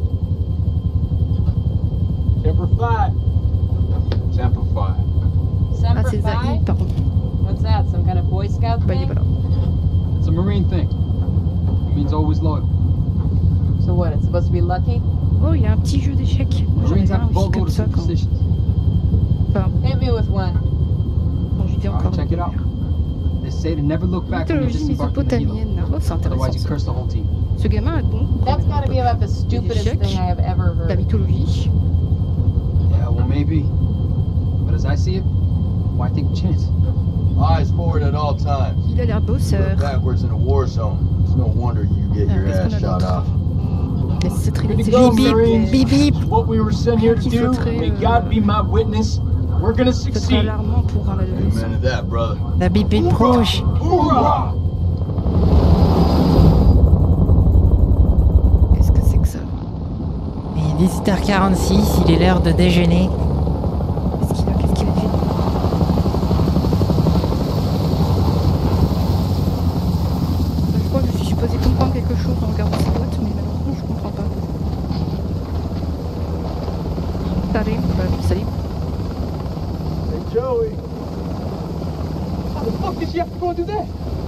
Semper Fi. Sample five. Ah, c'est Zahir, pardon. What's that? Some kind of Boy Scout Bah, il est pas là. It's a Marine thing. It means always loyal. So what? It's supposed to be lucky? Oh, il y a un petit jeu d'échecs. Moi, j'en ai Marines un have to aussi vote comme to ça quand... positions. Enfin, Hit me with one. quand j'y vais Alright, encore. check it out. This say to never look back when you Mythologie disembark from the helo. mésopotamienne. Oh, c'est Otherwise, intéressant. you curse the whole team. Ce gamin est bon. That's gotta be about the stupidest échecs. thing I have ever La heard. mythologie. Yeah, well, maybe. But as I see it, why take a chance? Eyes forward at all times. Il a l'air bosseur. Look backwards in a war zone. It's no wonder you get your qu'est-ce qu'on ass a shot d'autre? off. C'est très Good to c'est go, bip Marines. bip bip. What we were sent here to Qui do, sauterait, may euh, God be my witness. We're gonna C'est très succeed. alarmant pour un adolescent. Amen to that, brother. La bip est proche. Hoorah! Qu'est-ce que c'est que ça? Il est dix-huit heures quarante-six, il est l'heure de déjeuner. Qu'est-ce qu'il a? Qu'est-ce qu'il a fait? Je crois que je suis supposée comprendre quelque chose en regardant ces boîtes, mais malheureusement je comprends pas. Salut, bah oui, salut. Hey, Joey. How the fuck did you have to go and do that?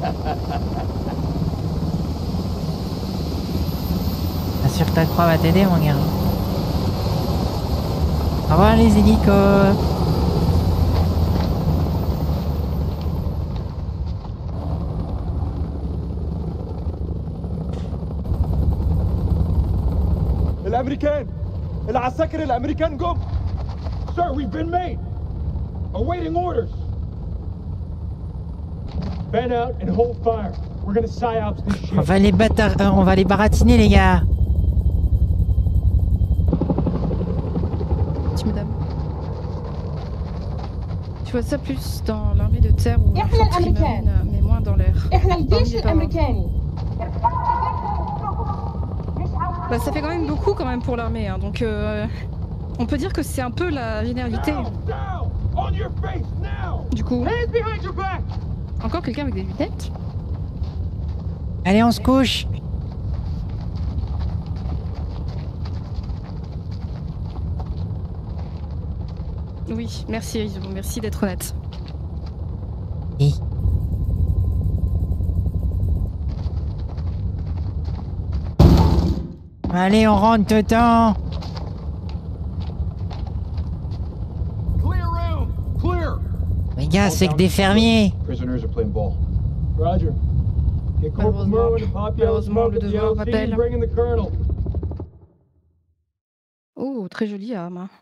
Assure que ta croix va t'aider, mon gars. Au revoir les hélicos. الامريكان العساكر الامريكان جم. Sir, we've been made. Awaiting orders. Fan out and hold fire. We're gonna psyops this shit. On va les bâtar... euh, on va les baratiner, les gars. Merci madame. Tu vois ça plus dans l'armée de terre ou l'infanterie marine, mais moins dans l'air. إحنا Parmi الجيش les parents. الأمريكاني. Bah ça fait quand même beaucoup quand même pour l'armée, hein, donc euh, on peut dire que c'est un peu la généralité. On your face now. Du coup, Hands behind your back. encore quelqu'un avec des lunettes? Allez, on se couche. Oui, merci Iso, merci d'être honnête. Oui. Allez, on rentre dedans. Clear room. Clear. Les gars, c'est que des fermiers. Prisoners are playing ball. Roger. Get Corporal Malheureusement, Merwin and Pop malheureusement, smoke le at the devoir L C rappelle. and bring in the colonel. Oh, très jolie arme. hein.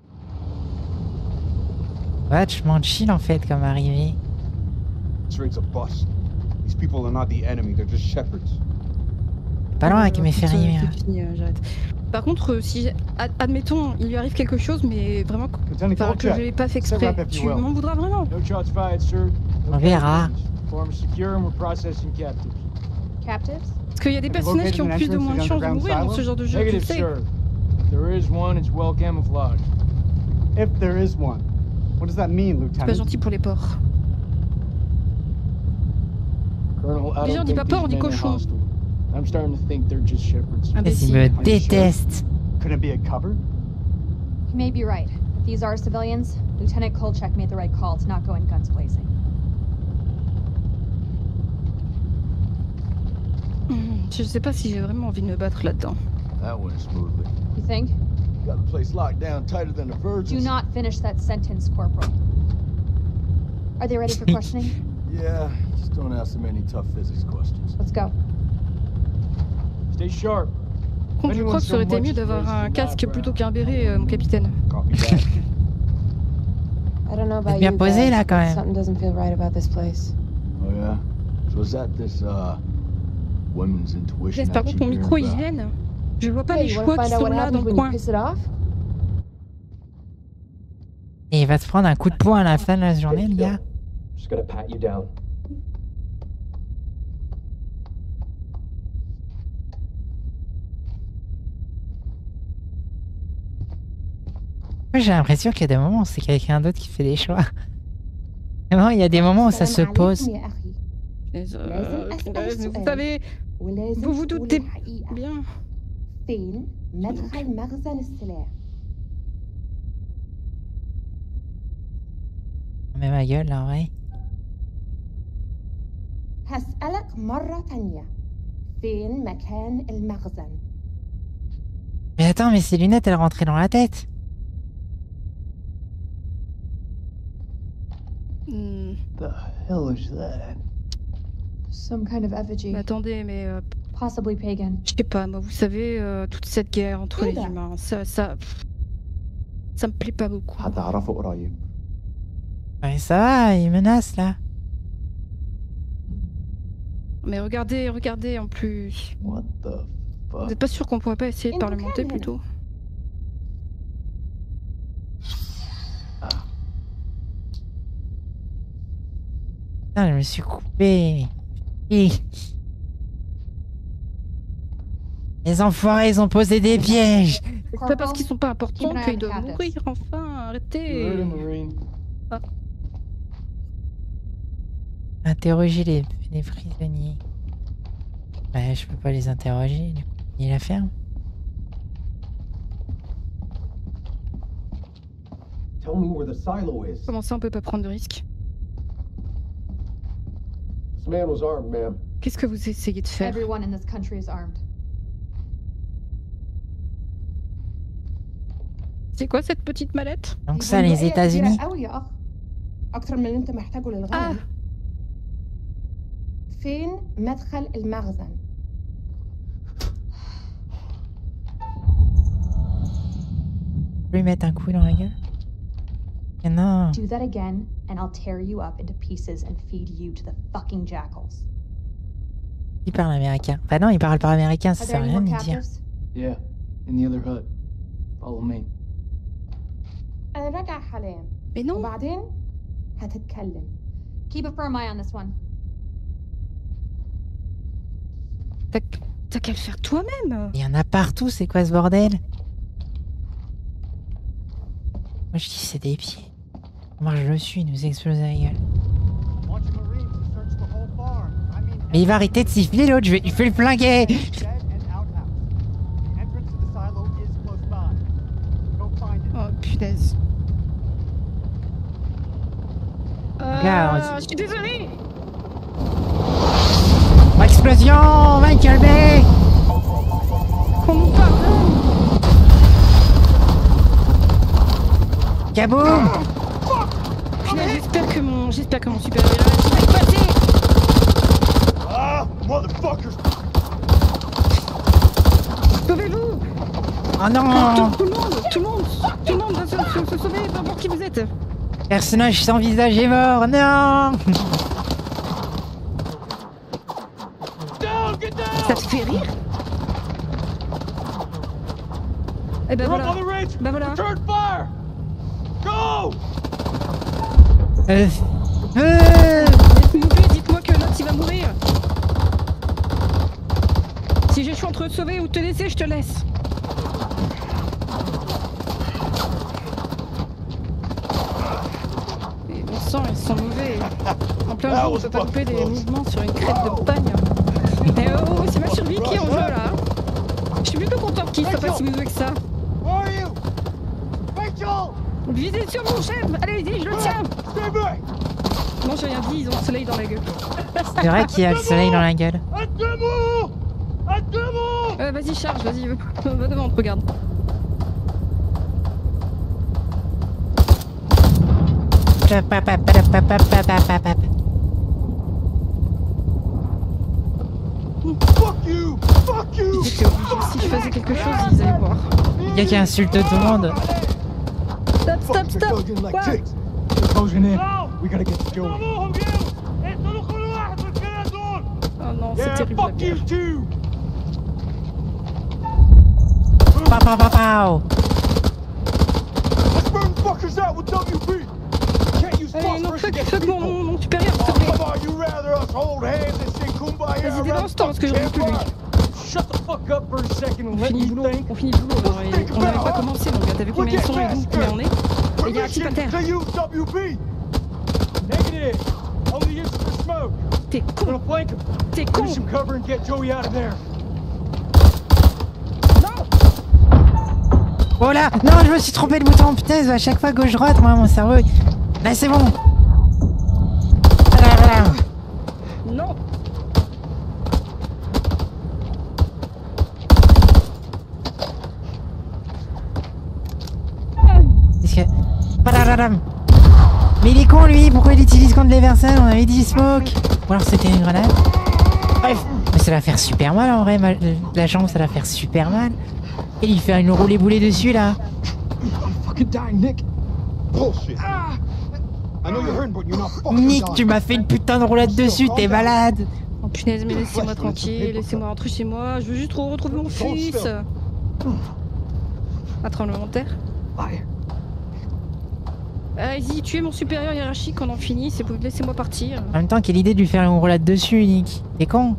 Vachement chill en fait comme arrivé. This raid's a bust. These people are not the enemy, they're just shepherds. Pas loin avec mes Écoute, fermiers. euh, c'est fini, euh, j'arrête. Par contre, euh, si ad- admettons, il lui arrive quelque chose, mais vraiment Lieutenant enfin, que je Kolchak, l'ai pas fait sit exprès, rep if tu you will. m'en voudras vraiment. No shots fired, sir. No On verra. casualties. Farm is secure and we're processing captives. Captives? Parce qu'il y a des Have you personnages located qui ont an plus de entrance moins to de the chances de underground mourir dans silo? ce genre de jeu, tu le Negative, sais. sir. If there is one, it's well camouflaged. If there is one. What does that mean, C'est pas Lieutenant? gentil pour les porcs. Colonel, I Déjà, on don't dit pas think porc, on these dit men are cochon. hostile. I'm starting to think they're just shepherds. Ils Imbécile. me détestent. Could it be a cover? You may be right. If these are civilians, Lieutenant Kolchak made the right call to not go in guns blazing. Hmm, Je sais pas si j'ai vraiment envie de me battre là-dedans. That went smoothly. You think? Got the place locked down tighter than the Do virgins. not finish that sentence, Corporal. Are they ready for questioning? Yeah, just don't ask them any tough physics questions. Let's go. Stay sharp. Contre, je crois que ça aurait été mieux d'avoir un casque plutôt qu'un béret, euh, mon capitaine. Copy that. I don't know Vous about êtes bien you posé guys, là quand but même. something doesn't feel right about this place. Oh yeah? So is that this, uh, women's intuition? Yes, par I contre, keep mon hearing micro il about? gêne. Je vois pas Hey, les you wanna choix qui find out sont what là dans happens le when you coin. piss it off? Et il va se prendre un coup de poing à la fin de la journée, le gars. Just gonna pat you down. Moi, j'ai l'impression qu'il y a des moments où c'est quelqu'un d'autre qui fait des choix. Vraiment, il y a des moments où ça se pose. Mais, euh, punaise, mais vous savez, vous vous doutez bien. فين مدخل مخزن السلاح؟ On met ma gueule là, ouais. هسألك مرة تانية فين مكان المخزن؟ Mais attends, mais ces lunettes, elles rentraient dans la tête. Hmm. The hell is that? Some kind of effigy. Mais attendez, mais... Euh, Possibly pagan. je sais pas, moi, vous savez, euh, toute cette guerre entre les humains, ça... ça... Ça me plaît pas beaucoup. هتعرفه قريب. Ouais, ça va, il menace là. Mais regardez, regardez en plus. What the fuck? Vous êtes pas sûr qu'on pourrait pas essayer de parlementer plutôt? Putain, je me suis coupé. Et... Les enfoirés, ils ont posé des pièges. C'est pas parce qu'ils sont pas importants qu'ils doivent mourir, enfin, arrêtez. Ah. Interroger les, les prisonniers. Bah, je peux pas les interroger, du coup. Il la ferme. Tell me where the silo is. Comment ça, on peut pas prendre de risques? This man was armed, ma'am. Qu'est-ce que vous essayez de faire? Everyone in this country is armed. C'est quoi cette petite mallette? Donc ça, les États-Unis. أكتر من اللي أنت محتاجه للغنم. فين مدخل المخزن؟ Je lui mettre un coup dans la gueule. Et non. Do that again, and I'll tear you up into pieces and feed you to the fucking jackals. Il parle américain. Bah non, il parle pas américain, ça Are sert there à any rien more de dire. captives? Yeah, in the other hut. Follow me. أنا راجع حاليا. Mais non. وبعدين هتتكلم. Keep a firm eye on this one. T'as t'as qu'à le faire toi-même. Il y en a partout, c'est quoi ce bordel? Moi je dis c'est des pieds. Moi je le suis, il nous explose la gueule. Mais il va arrêter de siffler l'autre, je vais, je vais le flinguer. Oh punaise. Regarde. Euh, je suis désolée. Explosion, on va le calmer. Qu'on nous pardonne. Kaboum. Punaise, j'espère que mon, j'espère que mon supérieur va se passer. Ah, motherfuckers! Sauvez-vous! Oh non! Tout, tout le monde, tout le monde, tout le monde doit se, se, se sauver, peu importe qui vous êtes. Personnage sans visage est mort, non! Ça te fait rire? Eh ben voilà. Ben voilà. Euh... Euh... Dites-moi que l'autre il va mourir. Si j'ai le choix entre te sauver ou te laisser, je te laisse. Et mon sang, ils sont mauvais. En plein jour, on peut pas louper des mouvements sur une crête de pagne. Eh oh, oh, c'est ma survie qui est en jeu là. Je suis plutôt content qu'il soit pas si mauvais que ça. Visez sur mon chef. Allez-y, je le tiens. Non, j'ai rien dit, ils ont le soleil dans la gueule. C'est vrai qu'il y a le soleil dans la gueule. Euh, vas-y, charge, vas-y, va devant, on te regarde. Fuck you! Fuck you! J'étais obligée, si je faisais quelque chose, ils allaient voir. Il y a qui insulte tout le monde. Stop, stop, stop! Quoi? Closing in. We gotta get to Joey. Oh non, c'est terrible la bière. Pow, pow, pow, pow. Allez, non, fuck, fuck mon, mon, mon supérieur, s'il te plaît. Vas-y, débalance-toi, parce que j'en peux plus, lui. Shut the fuck up for a second and On let finit le me boulot, think. on finit le boulot. Alors, et on n'avait pas commencé, mon gars. T'as vu combien ils sont et nous, combien on est? Et il y a un type à terre. Negative. Only use for smoke. T'es con. Gonna flank him. T'es con. Give some cover and get Joey out of there. Oh là! Non, je me suis trompé de bouton, putain, à chaque fois gauche-droite, moi, mon cerveau. Là, c'est bon! Voilà, voilà. Non! Qu'est-ce que. Padadadam. Mais il est con, lui! Pourquoi il utilise contre les personnes? On avait dit smoke! Ou alors c'était une grenade? Bref, mais ça va faire super mal en vrai, ma- la jambe ça va faire super mal. Et il fait une roulée boulée dessus là. Fucking dying, Nick. Bullshit. I know you're hurting, but you're not fucking Nick, dying. tu m'as fait une putain de roulade dessus, t'es malade. Oh punaise, mais laissez-moi tranquille, laissez-moi rentrer chez moi, je veux juste retrouver mon fils. Un tremblement de terre. Allez-y, tuez mon supérieur hiérarchique, on en finit, c'est bon, laissez-moi partir. En même temps, quelle idée de lui faire une roulade dessus, Nick. T'es con.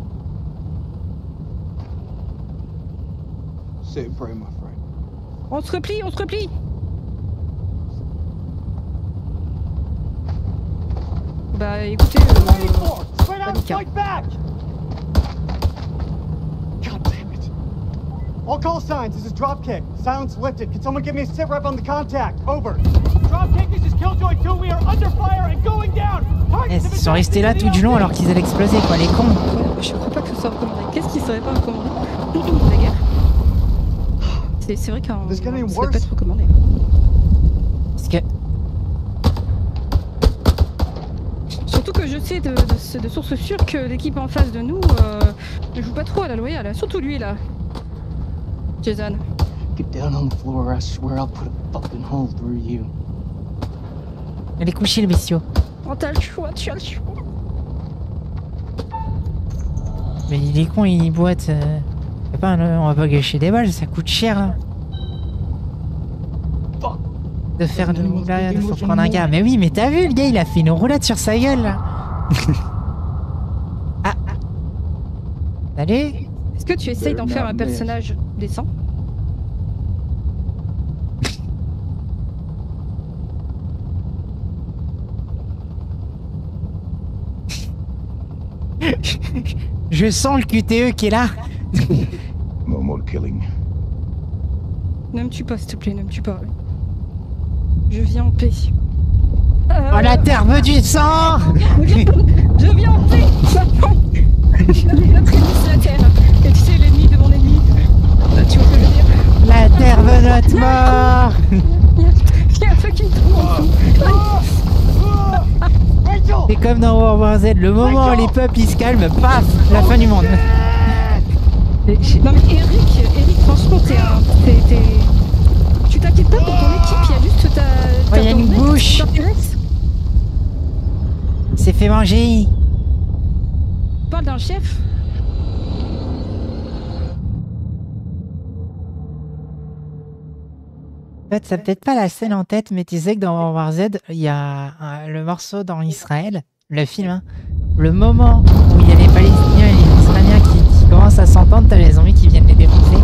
Sit and pray, my friend. On se replie, on se replie. Bah écoutez, euh, Monica. God damn it. All call signs, this is Dropkick. Silence lifted. Can someone give me a sit rep on the contact? Over. Dropkick, this is Killjoy two. We are under fire and going down. Eh, ils sont restés là tout du long alors qu'ils allaient exploser, quoi, les cons. Je crois pas que ce soit recommandé. Qu'est-ce qui serait pas recommandé? La guerre. C'est c'est vrai qu'un ça peut pas être recommandé. Parce que... Surtout que je sais de, de, de sources sûres que l'équipe en face de nous euh, ne joue pas trop à la loyale. Surtout lui là. Jason. Get down on the floor or I swear I'll put a fucking hole through you. Elle est couchée, le bestiau. Oh, t'as le choix, tu as le choix. Mais il est con, il boite. Euh... C'est pas un- On va pas gâcher des balles, ça coûte cher là. De faire de là, il faut prendre un gars. Mais oui, mais t'as vu, le gars, il a fait une roulade sur sa gueule là. Ah. Salut. Est-ce que tu essayes d'en faire un personnage décent? Je sens le Q T E qui est là. No more killing. Ne me tue pas, s'il te plaît, ne me tue pas. Je viens en paix. Oh, la terre veut du sang. Je viens en paix. Notre ennemi, c'est la terre. Et tu sais, l'ennemi de mon ennemi. Tu vois ce que je veux dire? La terre veut notre mort. Il y a un fucking trou en dessous. C'est comme dans World War Z, le moment où les peuples ils se calment, paf, la fin du monde. Non mais Eric, Eric, franchement, t'es un... t'es- t'es- Tu t'inquiètes pas pour ton équipe, il y a juste ta... Oh, ta y a ton une mec bouche. qui t'intéresse. Il s'est fait manger. Tu parles d'un chef. En fait, ça peut-être pas la scène en tête, mais tu sais que dans World War Z, il y a un- le morceau dans Israël, le film, hein, le moment où il y a les Palestiniens et les Israéliens qui, qui commencent à s'entendre, t'as les zombies qui viennent les défoncer.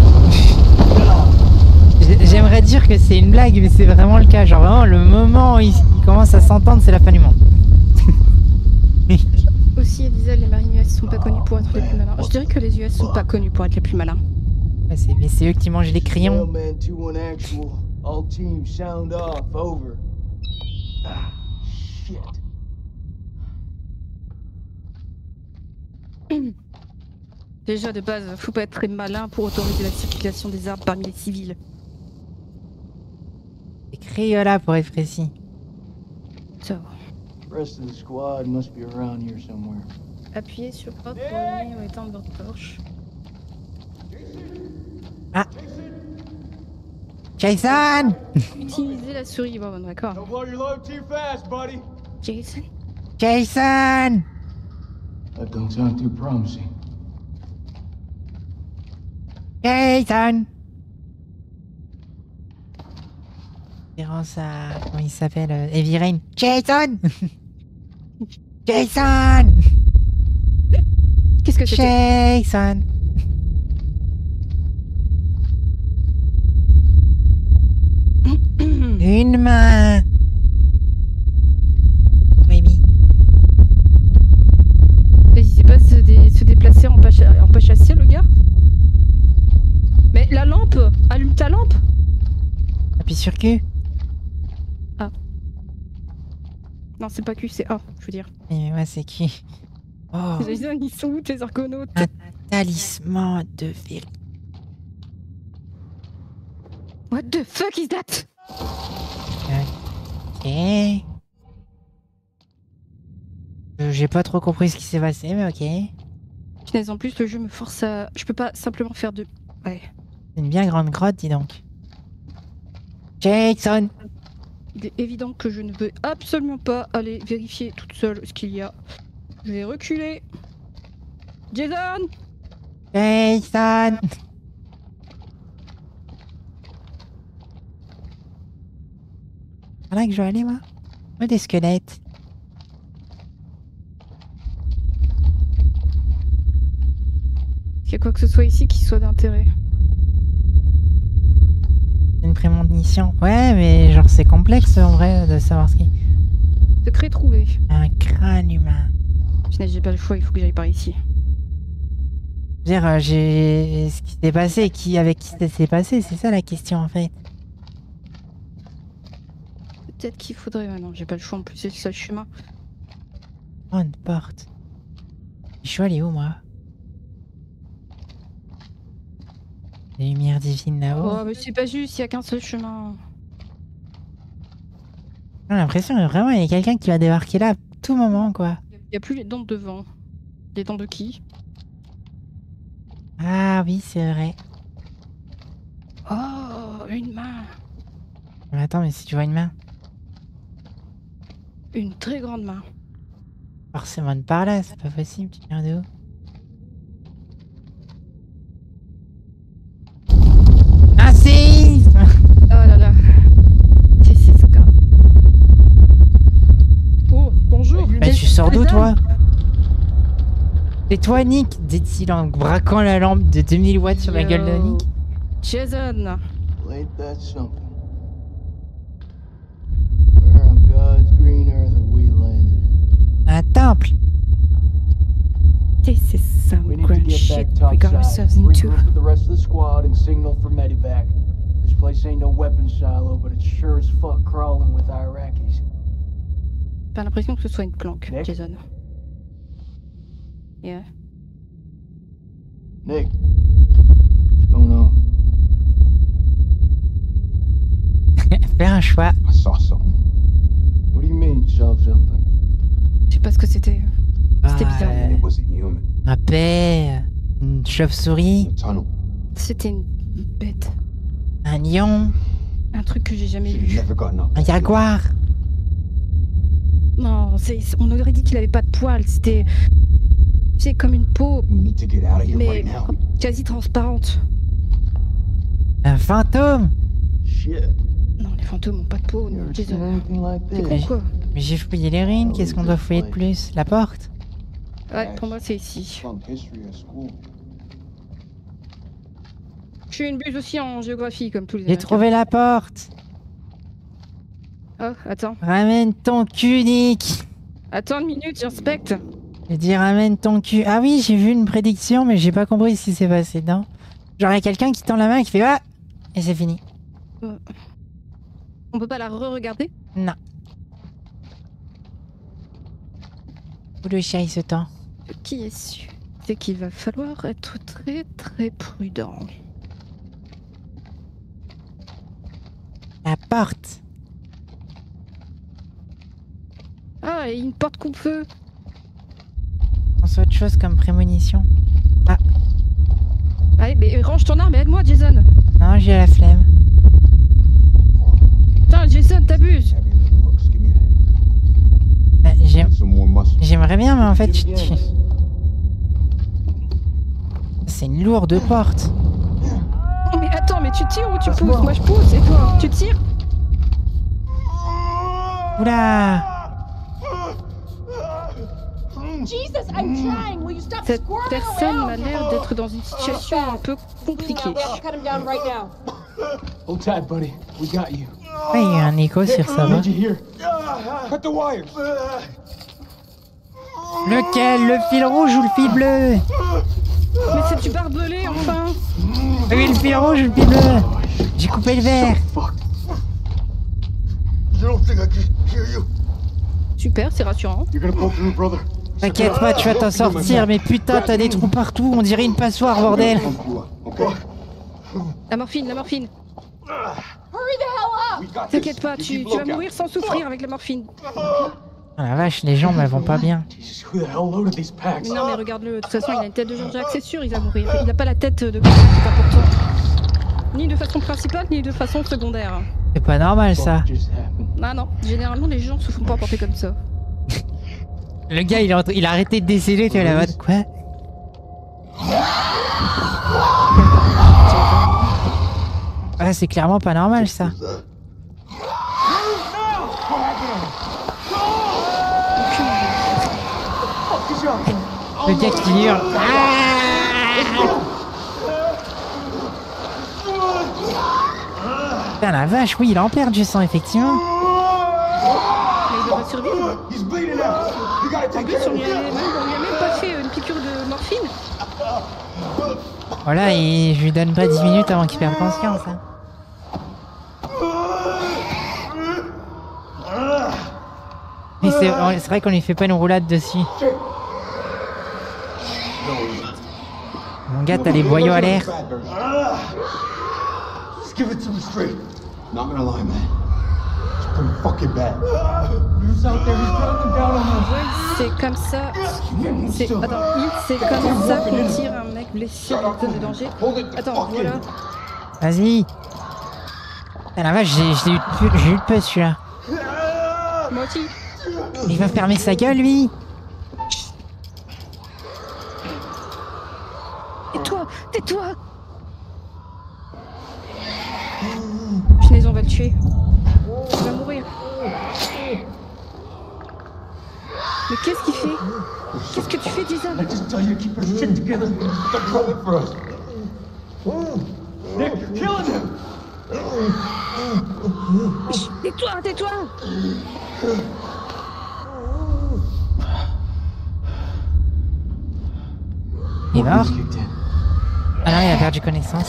J'ai- J'aimerais dire que c'est une blague, mais c'est vraiment le cas. Genre vraiment, le moment où ils, ils commencent à s'entendre, c'est la fin du monde. Aussi, elle disait, les marines U S sont pas connus pour être les plus malins. Je dirais que les U S sont pas connus pour être les plus malins. Ouais, c'est- mais c'est eux qui mangent les crayons. Man two one actual. All teams sound off. Over. Ah, shit. Déjà, de base, faut pas être très malin pour autoriser la circulation des armes parmi les civils. Les Crayolas pour être précis. So. Rest of the squad must be around here somewhere. Appuyez sur A pour allumer ou éteindre votre torche. Ah. Jason. Utilisez la souris. Bon, bon, d'accord. Don't blow your load too fast, buddy. Jason. Jason. That don't sound too promising. Jason. Référence à... Comment il s'appelle euh, Heavy Rain. Jason. Jason. Qu'est-ce que c'était? Jason. Une main. Baby. Mais il sait pas se, dé- se déplacer en page, en page chassier, le gars? Mais la lampe! Allume ta lampe! Appuie sur Q. Ah. Non, c'est pas Q, c'est A, je veux dire. Mais ouais, c'est Q. Oh. Les uns, ils sont où, tes argonautes? Un talisman de vérité. What the fuck is that? Ok. Euh, J'ai pas trop compris ce qui s'est passé, mais ok. Punaise, en plus, le jeu me force à... Je peux pas simplement faire de... Ouais. C'est une bien grande grotte, dis donc. Jason! Il est évident que je ne veux absolument pas aller vérifier toute seule ce qu'il y a. Je vais reculer. Jason! Jason! Voilà que je vais aller, moi. Oh, des squelettes. Est-ce qu'il y a quoi que ce soit ici qui soit d'intérêt? Une prémonition. Ouais, mais genre c'est complexe en vrai de savoir ce qui... Secret trouvé. Un crâne humain. Punaise, j'ai pas le choix, il faut que j'aille par ici. Je veux dire, euh, j'ai... Ce qui s'est passé, qui... avec qui ça s'est passé, c'est ça la question en fait. Peut-être qu'il faudrait... Ah non, j'ai pas le choix en plus, c'est le seul chemin. Oh, une porte. Je suis allé où, moi? Les lumières divines là-haut. Oh, mais c'est pas juste, il y a qu'un seul chemin. J'ai l'impression que vraiment il y a quelqu'un qui va débarquer là à tout moment, quoi. Il y a plus les dents de devant. Les dents de qui? Ah oui, c'est vrai. Oh, une main. Mais attends, mais si tu vois une main... Une très grande main. Forcément de par là, c'est pas possible, tu viens de où? Ah si! Oh là là. C'est c'est ça. Oh, bonjour. Bah tu sors d'où toi? C'est toi Nick, dit-il en braquant la lampe de deux mille watts sur la gueule de Nick. Jason. Ain't that something? Where on God's green earth have we landed? Un temple. This is some We need to grand get shit back we got topside, ourselves into. regroup with the rest of the squad and signal for medevac. This place ain't no weapon silo, but it's sure as fuck crawling with Iraqis. Pas l'impression que ce soit une planque, Nick? Jason. Yeah. Nick, what's going on? Faire un choix. I saw something. What do you mean, you saw something? Je sais pas ce que c'était. C'était bizarre. Ah, It wasn't human. un paix, une chauve-souris, Tunnel. C'était une bête. un lion, Un truc que j'ai jamais Should've vu. never gotten up. un jaguar. Non, c'est- on aurait dit qu'il avait pas de poils. C'était. C'est comme une peau, We need to get out of here mais right now. quasi transparente. Un fantôme. Shit. Non, les fantômes ont pas de peau, You non, ever seen Jason. anything like T'es this? con quoi? Mais j'ai fouillé les ruines, qu'est-ce qu'on doit fouiller de plus? La porte? Ouais, pour moi c'est ici. Flunk history at school. Je suis une buse aussi en géographie, comme tous les J'ai Américains. trouvé la porte. Oh, attends. Ramène ton cul, Nick. Attends une minute, j'inspecte. J'ai dit ramène ton cul. Ah oui, j'ai vu une prédiction, mais j'ai pas compris ce qui s'est passé dedans. Genre, il y a quelqu'un qui tend la main et qui fait ah! Et c'est fini. Euh, On peut pas la re-regarder? Non. Où le chat il se tend? Qui est su? C'est qu'il va falloir être très très prudent. La porte. Ah, et une porte coupe-feu. On pense autre chose comme prémonition. Ah, Allez, mais range ton arme et aide-moi, Jason. non, j'ai la flemme. Putain, Jason, t'abuses. Heavy little looks. Give me a hand. Bah, j'aime- Some more muscle. J'aimerais bien, mais en fait, Give je- me a hand. c'est une lourde porte. Mais attends, mais tu tires ou tu pousses? Moi je pousse, et toi? Tu tires? Oula! Jesus, I'm trying. Will you stop Cette squirming personne around? m'a l'air d'être dans une situation un peu compliquée. Yeah, we'll cut him down right now. Hold tight, buddy. We got you. Ouais, il y a un écho sur sa voix. Need you here. Cut the wires. Lequel? Le fil rouge ou le fil bleu? Mais c'est du barbelé, enfin! Oui, le fil rouge ou le fil bleu? J'ai coupé le verre. You don't think I can hear you? Super, c'est rassurant. You're gonna pull through, brother. T'inquiète pas, tu vas t'en sortir, mais putain, t'as des trous partout, on dirait une passoire, bordel. Okay. La morphine, la morphine. Hurry the hell up! We got this. T'inquiète pas, You tu, keep tu vas lookout. mourir sans souffrir avec la morphine. Ah la vache, les jambes elles vont pas bien. Mais non, mais regarde-le, de toute façon, il a une tête de Jean-Jacques, c'est sûr, il va mourir. Il a pas la tête de quelqu'un qui est important. Ni de façon principale, ni de façon secondaire. C'est pas normal ça. Ah non, généralement, les gens se font pas porter comme ça. Le gars il a, il a arrêté de décéder, tu vois la mode. Quoi? Ah, c'est clairement pas normal ça. Le gars qui hurle. Putain la vache, oui il en perd du sang effectivement. Mais il devrait survivre. En plus on lui a même, on lui a même pas fait une piqûre de morphine. Voilà, et je lui donne pas dix minutes avant qu'il perde conscience. Hein. Mais c'est vrai qu'on lui fait pas une roulade dessus. Mon gars, t'as les boyaux à l'air. Just give it to me straight. Not gonna lie, man. It's pretty fucking bad. He's out there, he's driving down on us. C'est comme ça. C'est attends, c'est comme ça qu'on tire un mec blessé dans une zone de danger. Attends, voilà. Vas-y. Ah la vache, j'ai eu, j'ai eu peur celui-là. Moi aussi. Il va fermer sa gueule lui. Tais-toi, tais-toi. Punaise, on va le tuer. Il va mourir. Mais qu'est-ce qu'il fait? Qu'est-ce que tu fais, Jason? I just tell you to keep your shit together. They're coming for us. Nick, you're killing him. Tais-toi, tais-toi. Il est mort? Ah non, il a perdu connaissance.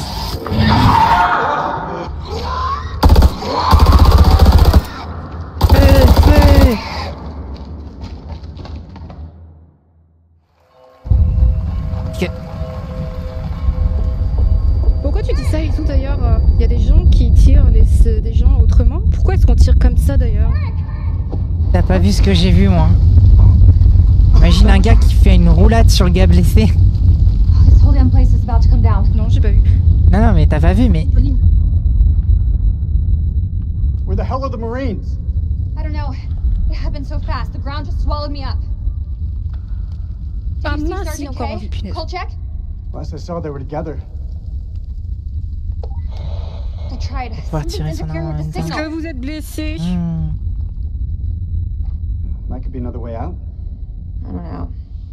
Feu, feu. Que... Pourquoi tu dis ça et tout d'ailleurs? Il y a des gens qui tirent les, des gens autrement. Pourquoi est-ce qu'on tire comme ça d'ailleurs? T'as pas vu ce que j'ai vu moi? Imagine un gars qui fait une roulade sur le gars blessé. Non, j'ai pas vu. Non, non, mais t'as pas vu, mais... Where the hell are the Marines? I don't know. It happened so fast. The ground just swallowed me up. Ah mince, il est encore en vie, punaise. Kolchak? Last I saw, they were together. I tried. Faut retirer son arme en même temps. Est-ce que vous êtes blessé? Hmm. That could be another way out. I don't know.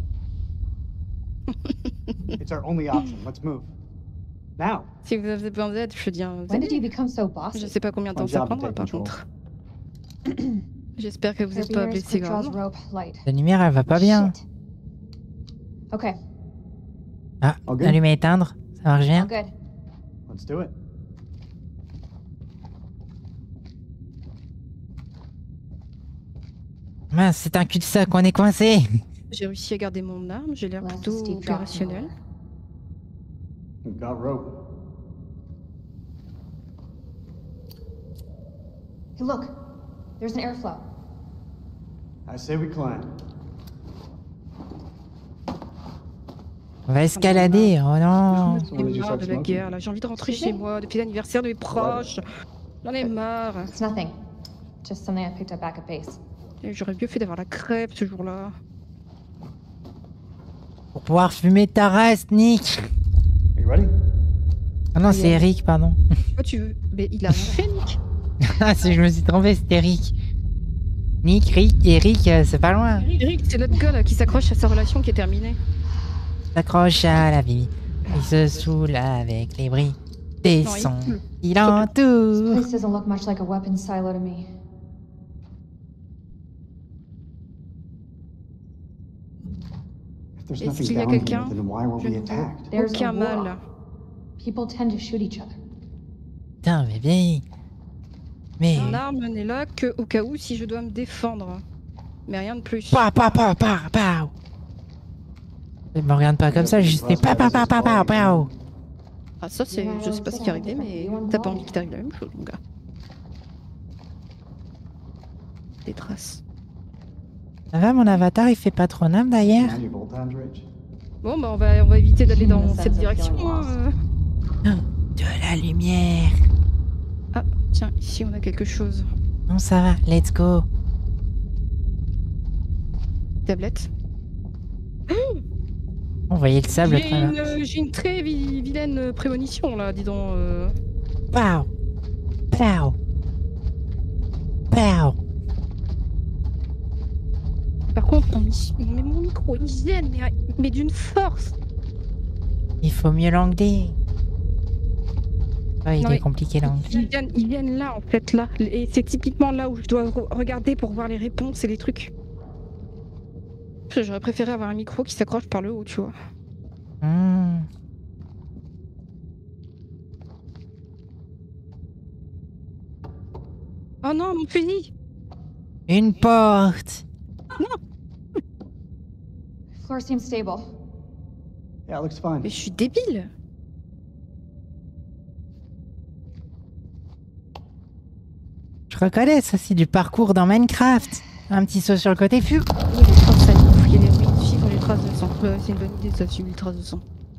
It's our only option. Let's move. Now. Si vous avez besoin d'aide, je veux dire. When did you become so bossy? Je sais pas combien de temps ça prendra par contre. J'espère que vous n'êtes pas blessé gravement. La lumière, elle va pas bien. Ok. Ah, allumer et éteindre, ça marche bien. Let's do it. Mince, c'est un cul-de-sac, on est coincé. J'ai réussi à garder mon arme, j'ai l'air plutôt opérationnel. We've got rope. Hey, look. There's an airflow. I say we climb. On va escalader, oh non. J'en ai marre de la guerre là, j'ai envie de rentrer chez moi depuis l'anniversaire de mes proches. J'en ai marre. It's nothing. Just something I picked up back at base. J'aurais mieux fait d'avoir la crêpe ce jour-là. Pour pouvoir fumer ta race, Nick. Are you ready? Ah non, c'est Eric, pardon. Quoi tu veux? Mais il a rien fait, Nick. Ah, si je me suis trompé, c'était Eric. Nick, Rick, Eric, euh, c'est pas loin. Eric, c'est l'autre gars là qui s'accroche à sa relation qui est terminée. S'accroche à la vie. Il se saoule avec les bris des Non, il- sons. Il entoure. This doesn't look much like a weapons silo to me. If there's Et nothing s'il y a down here, quelqu'un, then why were je we ne attacked? vois aucun mal. People tend to shoot each other. Putain, mais bien. Mais. Mon arme n'est là que au cas où si je dois me défendre. Mais rien de plus. Pa pa pa pa pa. Ne me regarde pas comme ça, juste fais pa pa pa pa pa pa. Ah ça c'est, je sais pas ce qui est arrivé mais t'as pas envie qu'il t'arrive la même chose mon gars. Des traces. Ça va, mon avatar, il fait patronum d'ailleurs. Bon, bah on va, on va éviter d'aller dans cette direction. Hein. De la lumière. Ah, tiens, ici on a quelque chose. Non, ça va, let's go. Tablette. On voyait le sable J'ai très une, bien. euh, j'ai une très vi- vilaine prémonition là, dis donc. Euh... Pow. Pow. Pow. Par contre, mon, mi- mais mon micro, il gêne, mais, mais d'une force. Il faut mieux l'angler. Ouais, il Non, est mais compliqué l'angle. Ils viennent, ils viennent là en fait, là. Et c'est typiquement là où je dois re- regarder pour voir les réponses et les trucs. J'aurais préféré avoir un micro qui s'accroche par le haut, tu vois. Hmm. Oh non, mon fusil! Une porte. Floor seems stable. Yeah, it looks fine. Mais je suis débile! Je reconnais, ça c'est du parcours dans Minecraft. Un petit saut sur le côté, fut. Il y a des traces de sang. Il y a des oui, suivre les traces de sang. Ouais, c'est une bonne idée, ça suivre les traces de sang.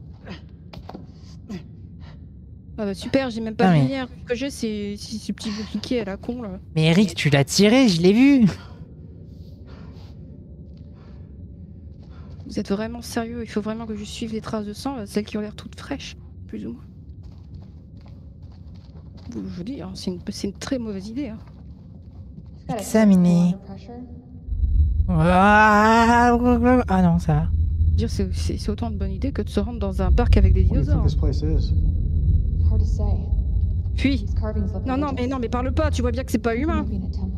Ah bah super, j'ai même pas Ah, de mais- lumière. Ce que j'ai, c'est c'est ce petit bouclier à la con là. Mais Eric, tu l'as tiré, je l'ai vu. Vous êtes vraiment sérieux? Il faut vraiment que je suive les traces de sang, là, celles qui ont l'air toutes fraîches, plus ou moins. Je vous dis, hein, c'est une, c'est une très mauvaise idée. Hein. Examiner. Ah non, ça va. Dire c'est c'est- c'est autant de bonne idée que de se rendre dans un parc avec des What do you think dinosaures. this place is? Hard to say. Puis, These carvings look non, non, mais non, mais parle pas, tu vois bien que c'est pas humain. maybe in a temple.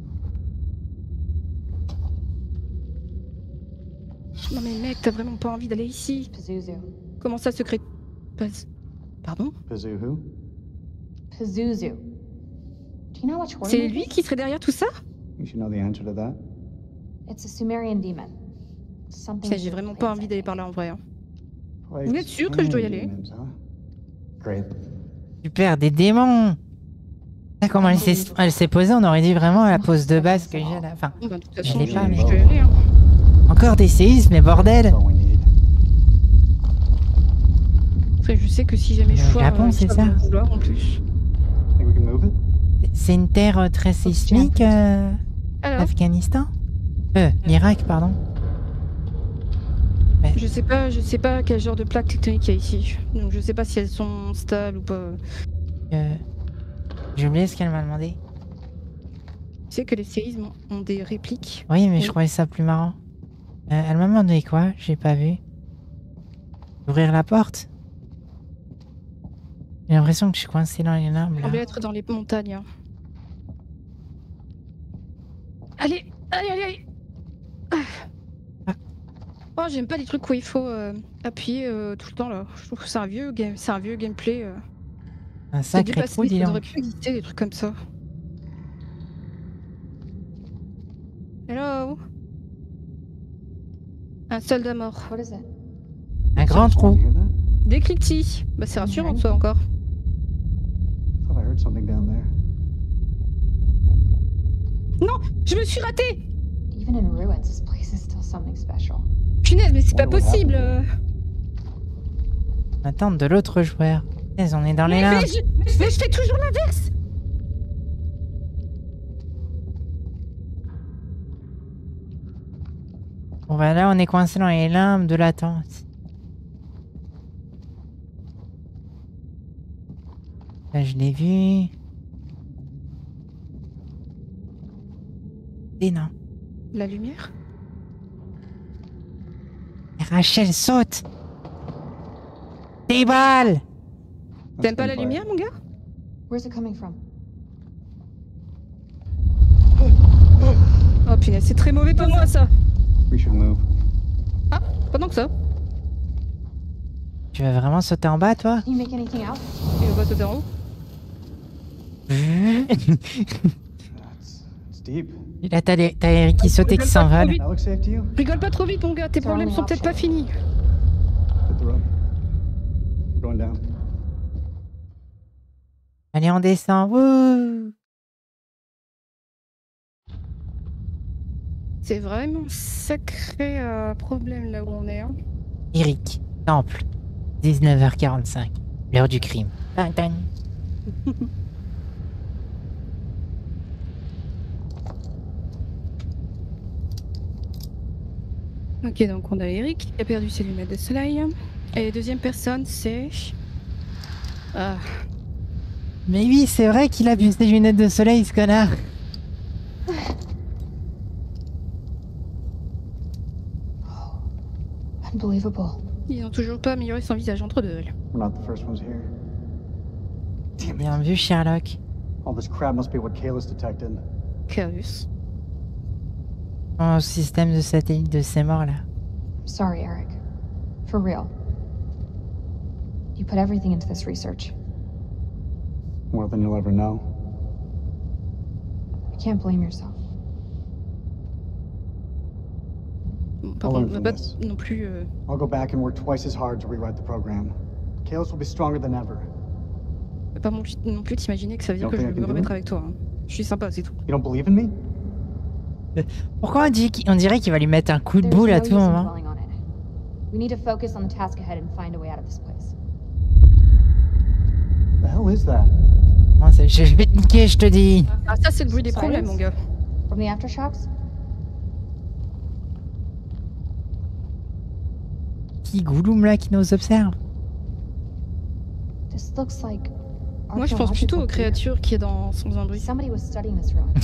Non mais mec, t'as vraiment pas envie d'aller ici. Pazuzu. Comment ça, secret... Pas... Pardon? Pazu who? Pazuzu. Do you know which C'est lui qui serait derrière tout ça? You should know the answer to that. It's a Sumerian demon. Something. Putain, j'ai vraiment pas envie d'aller par là en vrai. Hein. Place Vous êtes sûr que je dois y aller? demons, huh? Great. Super, des démons. Ah, comment elle s'est elle s'est posée, on aurait dit vraiment à la pose de base que j'ai là. Enfin, Bon, bah, de toute je façon, l'ai je, pas, mais... je dois y aller. Hein. Encore des séismes, mais bordel. That's all we need. Après, je sais que si jamais je Le foire, Japon, euh, c'est va ça. me vouloir en plus. Think we can move it? C'est une terre euh, très sismique, euh, Alors, l'Afghanistan Euh, l'Irak, pardon. je sais pas, je sais pas quel genre de plaques tectoniques il y a ici. Donc je sais pas si elles sont stables ou pas. Euh, J'ai oublié ce qu'elle m'a demandé. Tu sais que les séismes ont des répliques. Oui, mais je Oui. trouvais ça plus marrant. Euh, elle m'a demandé quoi? J'ai pas vu. Ouvrir la porte? J'ai l'impression que je suis coincé dans les limbes Il là. semblait être dans les montagnes. Hein. Allez, allez, allez, allez. Ah. Oh, j'aime pas les trucs où il faut euh, appuyer euh, tout le temps là. Je trouve que c'est un vieux game, c'est un vieux gameplay. Euh. Un C'est sacré dépassé, trou, dis il faudrait donc. plus exister des trucs comme ça. Hello. Un soldat mort. What is it? Un grand trou. You hear that? Des cliquetis. Bah c'est rassurant de ça encore. I thought I heard something down there. Non, je me suis ratée. Even in ruins, this place is still something special. Punaise, mais c'est pas Wonder what possible. euh. Attendre de l'autre joueur. Punaise, on est dans les Mais, limbes. mais je, mais je fais toujours l'inverse. Bon bah là, on est coincé dans les limbes de l'attente. Là, je l'ai vu. Et non. La lumière. Rachel, saute. Des balles. T'aimes pas la lumière, mon gars? Where's it coming from? Oh punaise, c'est très mauvais pour moi ça. We should move. Ah, pendant que ça. Tu veux vraiment sauter en bas, toi? Can you make anything out? Et on va sauter en haut. It's deep. Là, t'as les- t'as Eric qui saute et qui s'envole. That looks safe to you? Rigole pas trop vite, mon gars. Tes C'est problèmes un sont peut-être pas finis. Hit the rope. We're going down. Allez, on descend. Wouh! C'est vraiment un sacré euh, problème là où on est. Hein. Eric, temple, dix-neuf heures quarante-cinq, l'heure du crime. Tan, tan. Ok, donc on a Eric qui a perdu ses lunettes de soleil. Et deuxième personne, c'est... Ah. Mais oui, c'est vrai qu'il a vu ses lunettes de soleil, ce connard. Unbelievable. Ils n'ont toujours pas amélioré son visage entre deux. We're not the first ones here. Bien vu, Sherlock. All this crap must be what Kalis detected. Kalis. Mon système de satellite de ces morts là. Sorry, Eric. For real. You put everything into this research. More than you'll ever know. You can't blame yourself. Par contre, on va pas non plus... Euh... I'll go back and work twice as hard to rewrite the program. Kalis will be stronger than ever. Pas non plus, non plus t'imaginer que ça veut dire que je vais me remettre avec toi. Hein. Je suis sympa, c'est tout. You don't believe in me? Pourquoi on, dit qu on dirait qu'il va lui mettre un coup de boule à tout moment? We need to focus on the task ahead and find a way out of this place. The hell is that? Oh, je vais te niquer, je te dis. Ah, ça c'est le bruit des problèmes, mon gars. From the aftershocks? Qui Gouloum là qui nous observe? This looks like. Moi, je pense plutôt aux créatures qui est dans sans un bruit. Somebody was studying this ruin.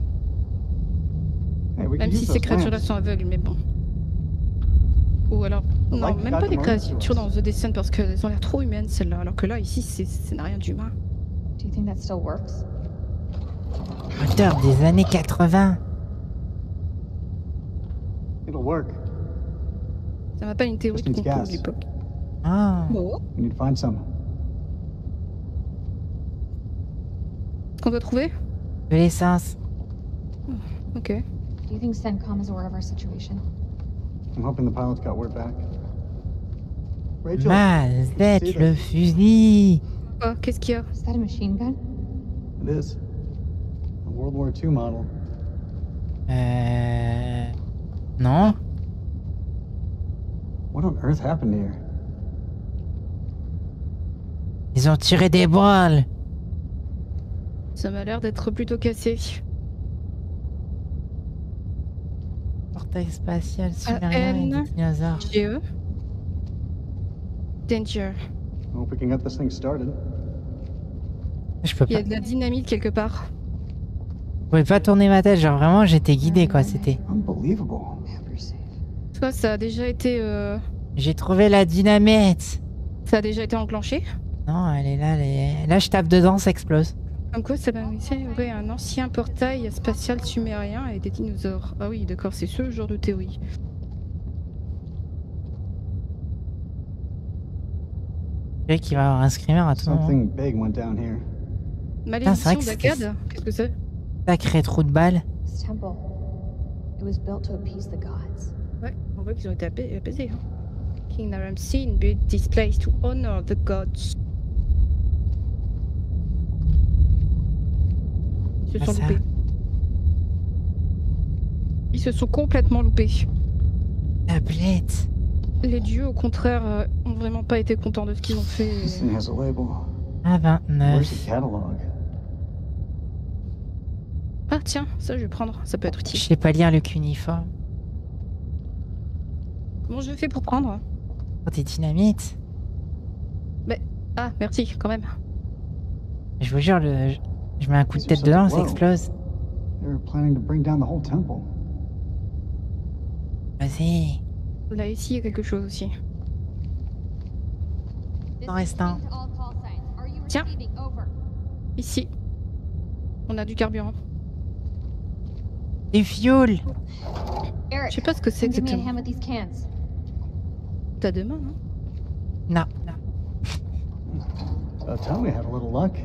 Même si ces créatures-là sont aveugles, mais bon. Ou alors, non, même pas des créatures dans The Descent parce qu'elles ont l'air trop humaines celles-là, alors que là, ici, c'est n'a rien d'humain. Do you think that still works? Moteur des années quatre-vingts. It'll work. Ça m'appelle une théorie de complot de l'époque. Ah. Bon. We need to find some. Qu'on doit trouver? De l'essence. Ok. Do you think CENTCOM is aware of our situation? I'm hoping the pilots got word back. Rachel, Mazette, le fusil. Oh, qu'est-ce qu'il y a? Is that a machine gun? It is. A World War Two model. Euh... Non. What on earth happened here? Ils ont tiré des balles. Ça m'a l'air d'être plutôt cassé. Portail spatial sumérien et des dinosaures. G E. Danger. I hope we can get this thing started. Je peux Il y pas. a de la dynamite quelque part. Je pouvais pas tourner ma tête, genre vraiment j'étais guidé quoi, c'était. Unbelievable. Toi, ça a déjà été. Euh... J'ai trouvé la dynamite. Ça a déjà été enclenché? Non, elle est là, elle est... là je tape dedans, ça explose. Comme quoi, ça aurait un ancien portail spatial sumérien et des dinosaures. Ah oui, d'accord, c'est ce genre de théorie. Je sais qu'il va avoir un screamer à tout moment. Something big went down here. Malédiction d'Akkad? Qu'est-ce que c'est? Sacré trou de balle. This temple. It was built to appease the gods. Ouais, on voit qu'ils ont été apais- apaisés. Hein. King Naram-Sin built this place to honor the gods. Ils se Ah, sont ça. loupés. Ils se sont complètement loupés. Tablette. Les dieux, au contraire, euh, ont vraiment pas été contents de ce qu'ils ont fait. This thing has a label. Ah, vingt-neuf. Where's the catalog? Ah tiens, ça je vais prendre, ça peut être Je utile. sais pas lire le cuniforme. Comment je fais pour prendre? Oh, des dynamites. Mais... Ah, merci, quand même. Je vous jure, le... je- je mets un coup de tête dedans, ça explose. They were planning to bring down the whole temple. Vas-y. Là, ici, il y a quelque chose aussi. En reste un. Tiens. Ici. On a du carburant. Du fuel. Eric, Je sais pas ce que c'est give me a exactement. hand with these cans. T'as deux mains, non? Non. Uh, tell me, I had a little luck.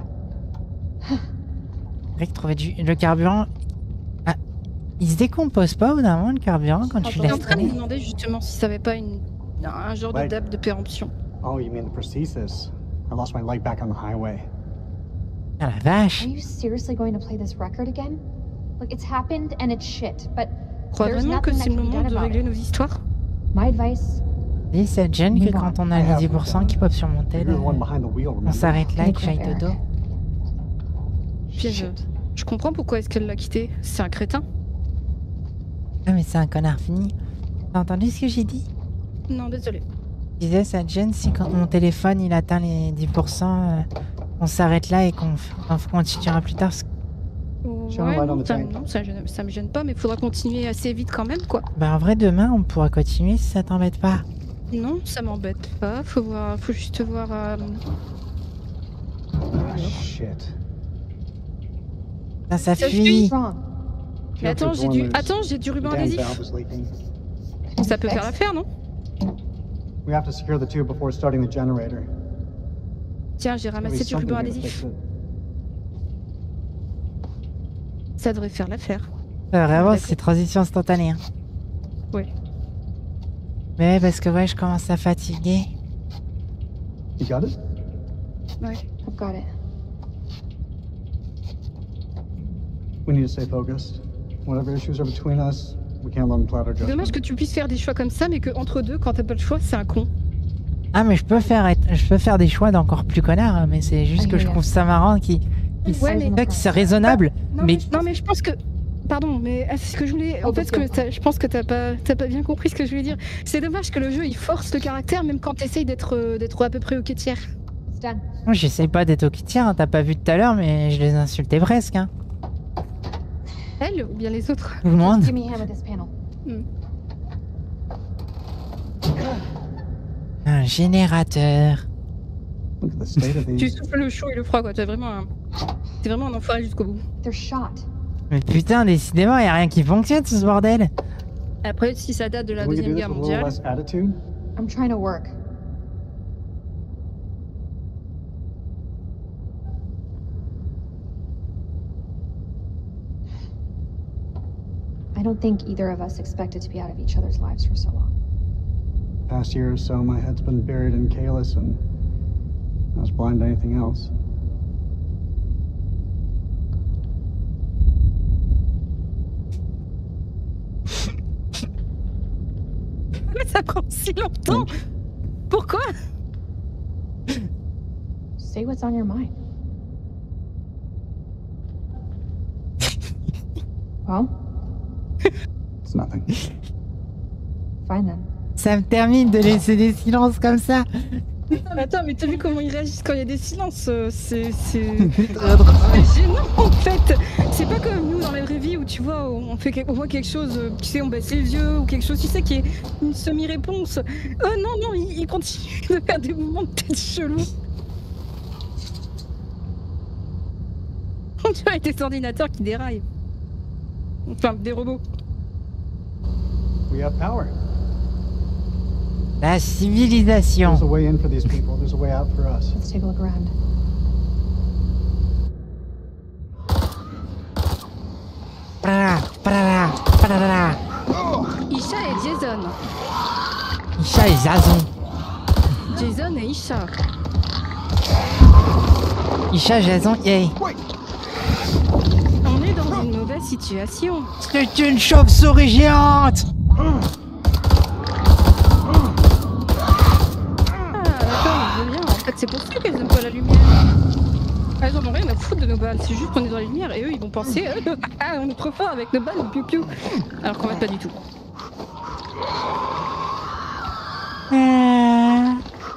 Rick trouvait du... le carburant. Ah, il se décompose pas au bout d'un moment le carburant quand tu J'étais laisses en train de me traîner. demander justement si ça avait pas une... un genre de Ouais. date de péremption. Oh, you mean the prosthesis? I lost my leg back on the highway. Ah la vache. Are you seriously going to play this record again? Look, it's happened and it's shit, but Tu crois vraiment que c'est le moment de régler nos histoires? My advice. Dis, c'est Jen que quand on a les dix pour cent qui pop sur mon tel, on s'arrête là et que j'aille dodo. Puis je, je comprends pourquoi est-ce qu'elle l'a quitté. C'est un crétin. Ah mais c'est un connard fini. T'as entendu ce que j'ai dit? Non, désolé. Je disais ça Jen, si quand mon téléphone il atteint les dix pour cent, euh, on s'arrête là et qu'on on continuera plus tard. Ouais, non, ça, non ça, ça me gêne pas, mais faudra continuer assez vite quand même, quoi. Bah en vrai, demain, on pourra continuer si ça t'embête pas. Non, ça m'embête pas. Faut voir, faut juste voir... Euh... Ah, shit. Ça, ça fuit. Mais attends, j'ai du... Attends, j'ai du ruban adhésif. Ça peut faire l'affaire, non? We have to secure the tube before starting the generator. Tiens, j'ai ramassé du ruban adhésif. Ça devrait faire l'affaire. Euh, vraiment, c'est transition instantanée. Hein. Ouais. Mais parce que ouais, je commence à fatiguer. You got it? Ouais. I've got it. We need to stay focused. Whatever issues are between us, we can't let them cloud our C'est judgment. dommage que tu puisses faire des choix comme ça, mais que entre deux, quand t'as pas le choix, c'est un con. Ah mais je peux faire, être... je peux faire des choix d'encore plus connards, hein, mais c'est juste que je trouve ça marrant qui, qui Ouais, mais- que c'est raisonnable. Non, mais mais... non, mais je pense que... Pardon, mais ah, c'est ce que je voulais... En fait, ce que t'as- je pense que t'as pas... t'as pas bien compris ce que je voulais dire. C'est dommage que le jeu, il force le caractère, même quand t'essayes d'être euh, d'être à peu près au quêtière. Moi, j'essaye pas d'être au quittière, hein, t'as pas vu tout à l'heure, mais je les insultais presque. Hein. Elle ou bien les autres? Tout le monde. Give me a hand with this panel. Hmm. Un générateur. Look at the state of Tu these. souffles le chaud et le froid, quoi. T'es vraiment un... T'es vraiment un enfoiré jusqu'au bout. They're shot. Mais putain, décidément, y a rien qui fonctionne sous ce bordel. Après, si ça date de la We could Deuxième do this Guerre with a little mondiale... less attitude. I'm trying to work. I don't think either of us expected to be out of each other's lives for so long. Past year or so, my head's been buried in Kalis, and I was blind to anything else. Mais ça prend si longtemps. Pourquoi? Say what's on your mind. Well, It's nothing. fine then. Ça me termine de laisser des silences comme ça. Mais attends, mais t'as vu comment ils réagissent quand il y a des silences? euh, C'est... C'est c'est gênant en fait. C'est pas comme nous dans la vraie vie où tu vois, on, fait, quel- on voit quelque chose, euh, tu sais, on baisse les yeux ou quelque chose, tu sais, qui est une semi-réponse. Oh non, non, il, il continue de faire des mouvements de tête chelous. On dirait des ordinateurs qui déraillent. Enfin, des robots. We have power. La civilisation. There's a way in for these people. There's a way out for us. Let's take a look around. Prara, prara, prara. Isha et Jason. Isha et Jason. Jason et Isha. Isha, Jason, yay. On est dans une mauvaise situation. C'est une chauve-souris géante. Ah, d'accord, je veux bien. En fait, c'est pour ça qu'elles n'aiment pas la lumière. Ah, ils en ont rien à foutre de nos balles. C'est juste qu'on est dans la lumière et eux, ils vont penser euh, ah, on est trop fort avec nos balles, piou piou. Alors qu'en fait, pas du tout. Euh...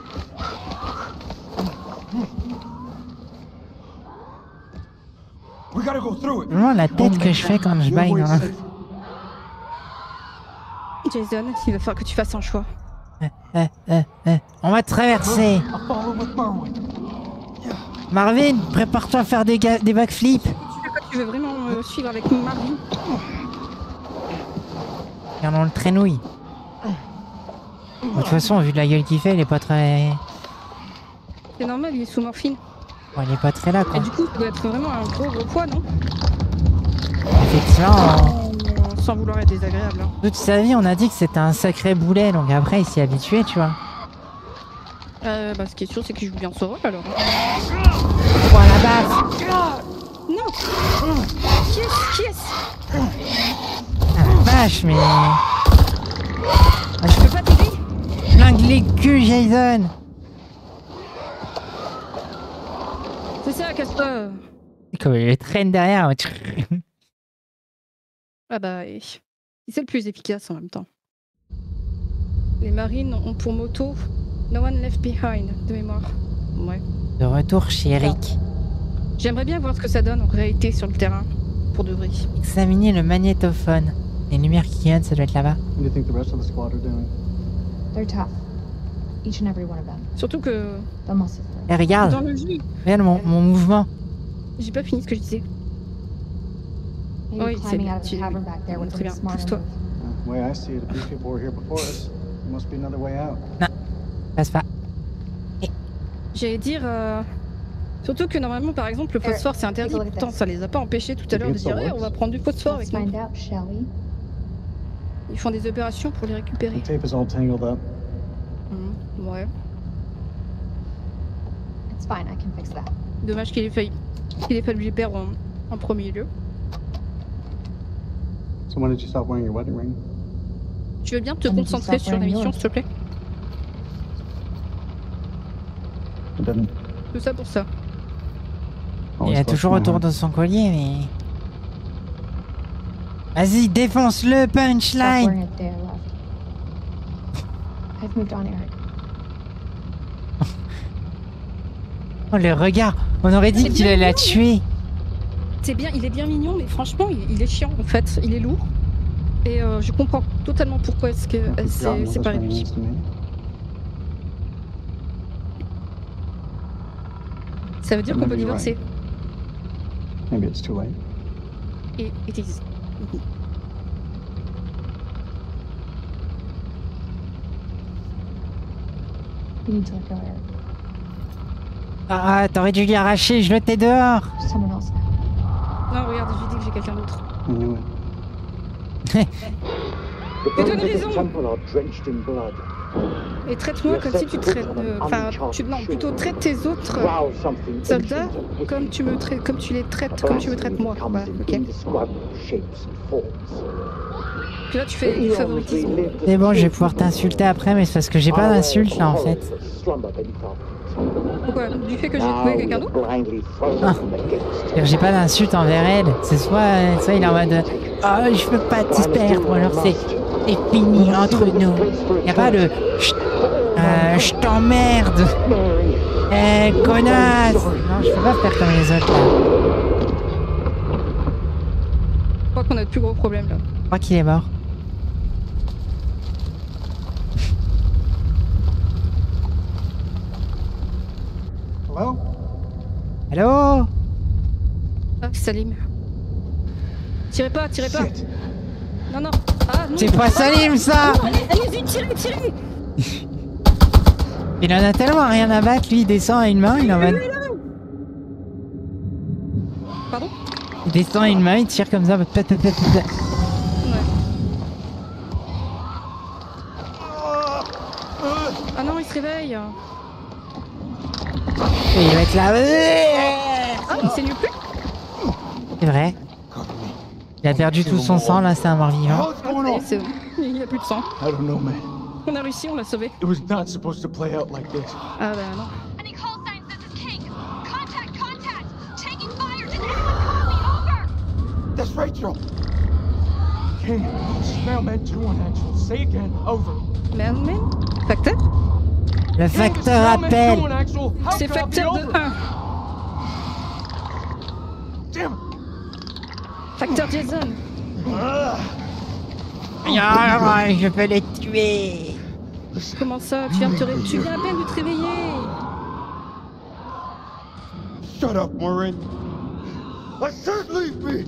We gotta go through it. Vraiment la tête que je fais quand je baille dans... Jason, il va falloir que tu fasses un choix. Euh, euh, euh, euh. On va traverser. I'll follow with Marwin. Marvin, prépare-toi à faire des, ga- des backflips. Tu veux vraiment euh, suivre avec Marvin? Regardons le traînouille. De toute façon, vu de la gueule qu'il fait, il est pas très... C'est normal, il est sous morphine. Bon, il est pas très là, Et quoi. du coup, ça doit être vraiment un gros gros poids, non? Effectivement, Euh, Sans vouloir être désagréable. Hein. toute sa vie, on a dit que c'était un sacré boulet, donc après, il s'y est habitué, tu vois. Euh, bah, ce qui est sûr, c'est qu'il joue bien son rôle alors. Oh, la baffe. Non! Qui est-ce? Qui est-ce? Ah, la vache, mais... Je peux pas t'aider? Flingue les culs, Jason. C'est ça, casse-toi. C'est comme il traîne derrière. Ah bah, et- c'est le plus efficace en même temps. Les marines ont pour motto No one left behind, de mémoire. Ouais. De retour chez Eric. J'aimerais bien voir ce que ça donne en réalité sur le terrain, pour de vrai. Examinez le magnétophone. Les lumières qui viennent, ça doit être là-bas. What do you think the rest of the squad are doing? They're tough. Each and every one of them. Surtout que They'll muscle through. Eh, regarde. dans le jeu, Regarde mon, mon mouvement. j'ai pas fini ce que je disais. Maybe Oui, c'est climbing bien. out of the Tu... cavern back there would Très be a bien. smarter Pousse-toi. move. Uh, the way I see it, if these people were here before us, there must be another way out. Non, passe pas. J'allais dire... euh, Surtout que normalement, par exemple, le phosphore c'est interdit. Pourtant, ça les a pas empêchés tout à l'heure de dire hey, on va prendre du phosphore avec Let's nous. find out, shall we? Ils font des opérations pour les récupérer. The tape is all tangled up. Mhm, ouais. It's fine, I can fix that. Dommage qu'il ait failli, qu'il ait fallu les perdre en, en premier lieu. So when did you stop wearing your wedding ring? Tu veux bien te When did you concentrer stop sur la wearing mission, yours? s'il te plaît? I didn't. Tout ça pour ça. Il Always a close toujours to my autour heart. de son collier, mais... Vas-y, défonce-le, Stop punchline. wearing it day I left. I've moved on, Eric. Oh, le regard. On aurait dit C'est qu'il bien allait la mignon. tuer. C'est bien, il est bien mignon, mais franchement, il, il est chiant en fait. Il est lourd. Et euh, je comprends totalement pourquoi est-ce que I've elle s'est forgotten what this séparée de ring lui. means to me. Ça veut dire qu'on peut Maybe you're divorcer. Maybe it's too late. Et it is. You need to let go, Eric. Ah, t'aurais dû lui arracher, je le t'ai dehors. Someone else now. Non, regarde, je lui dis que j'ai quelqu'un d'autre. I knew it. Mais donne raison. Et traite-moi comme si tu traites. euh, Enfin, tu, non, plutôt traite tes autres euh, soldats comme tu me traites, comme tu les traites, comme tu me traites moi. Voilà, ok. Puis là, tu fais du favoritisme. C'est bon, je vais pouvoir t'insulter après, mais c'est parce que j'ai pas d'insulte là en fait. Pourquoi? Du fait que j'ai trouvé quelqu'un d'autre? Ah. C'est-à-dire, j'ai pas d'insulte envers elle. C'est soit, euh, soit il est en mode oh, je veux pas te perdre, ou alors c'est c'est fini entre nous. Y a pas le Chut, euh, je t'emmerde. Eh, connasse. Non, je peux pas faire comme les autres là. Je crois qu'on a de plus gros problèmes là. Je crois qu'il est mort. Hello? Allô? Ah, Salim. Tirez pas, tirez pas. Non, non. Ah, non. C'est pas Salim ça. Non, allez- Allez-y, tirez, tirez. Il en a tellement rien à battre, lui il descend à une main, il en va... Pardon? Il descend à une main, il tire comme ça. Pet, pet, pet, pet. Ah non, il se réveille. Et il va être là. Ah, il saigne plus? C'est vrai. Il a perdu tout son sang, là c'est un mort-vivant. Ah, ça y est, c'est bon. Il n'y a plus de sang. I don't know, man. On a réussi, on l'a sauvé. It was not supposed to play out like this. Ah bah non. Any call signs, this is King. Contact, contact! Taking fire! Does anyone call me over? That's Rachel. King, Mailman two one actual. Say again. Over. Mailman? Facteur? Le facteur appelle. C'est facteur de un. Damn. Facteur Jason. Ah, je peux les tuer. Comment ça? Tu viens, de te ré- tu viens à peine de te réveiller. Shut up, Maureen. I said leave me.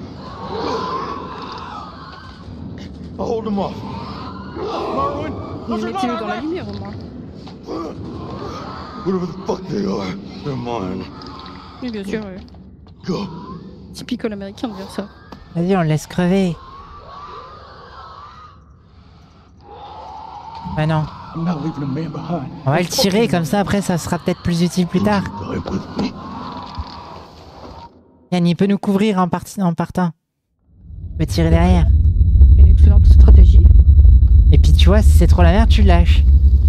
Hold him off. Marwin, Mettez-le dans la lumière au moins. whatever the fuck they are, they're mine. Oui, bien sûr. oui. Go. Typical américain de dire ça. Vas-y, on le laisse crever. Bah non. I'm not leaving a man behind. On va le tirer, comme ça après ça sera peut-être plus utile plus tard. Yann, il peut nous couvrir en, parti en partant. Il peut tirer derrière. Il est tu vois, si c'est trop la merde, tu le lâches.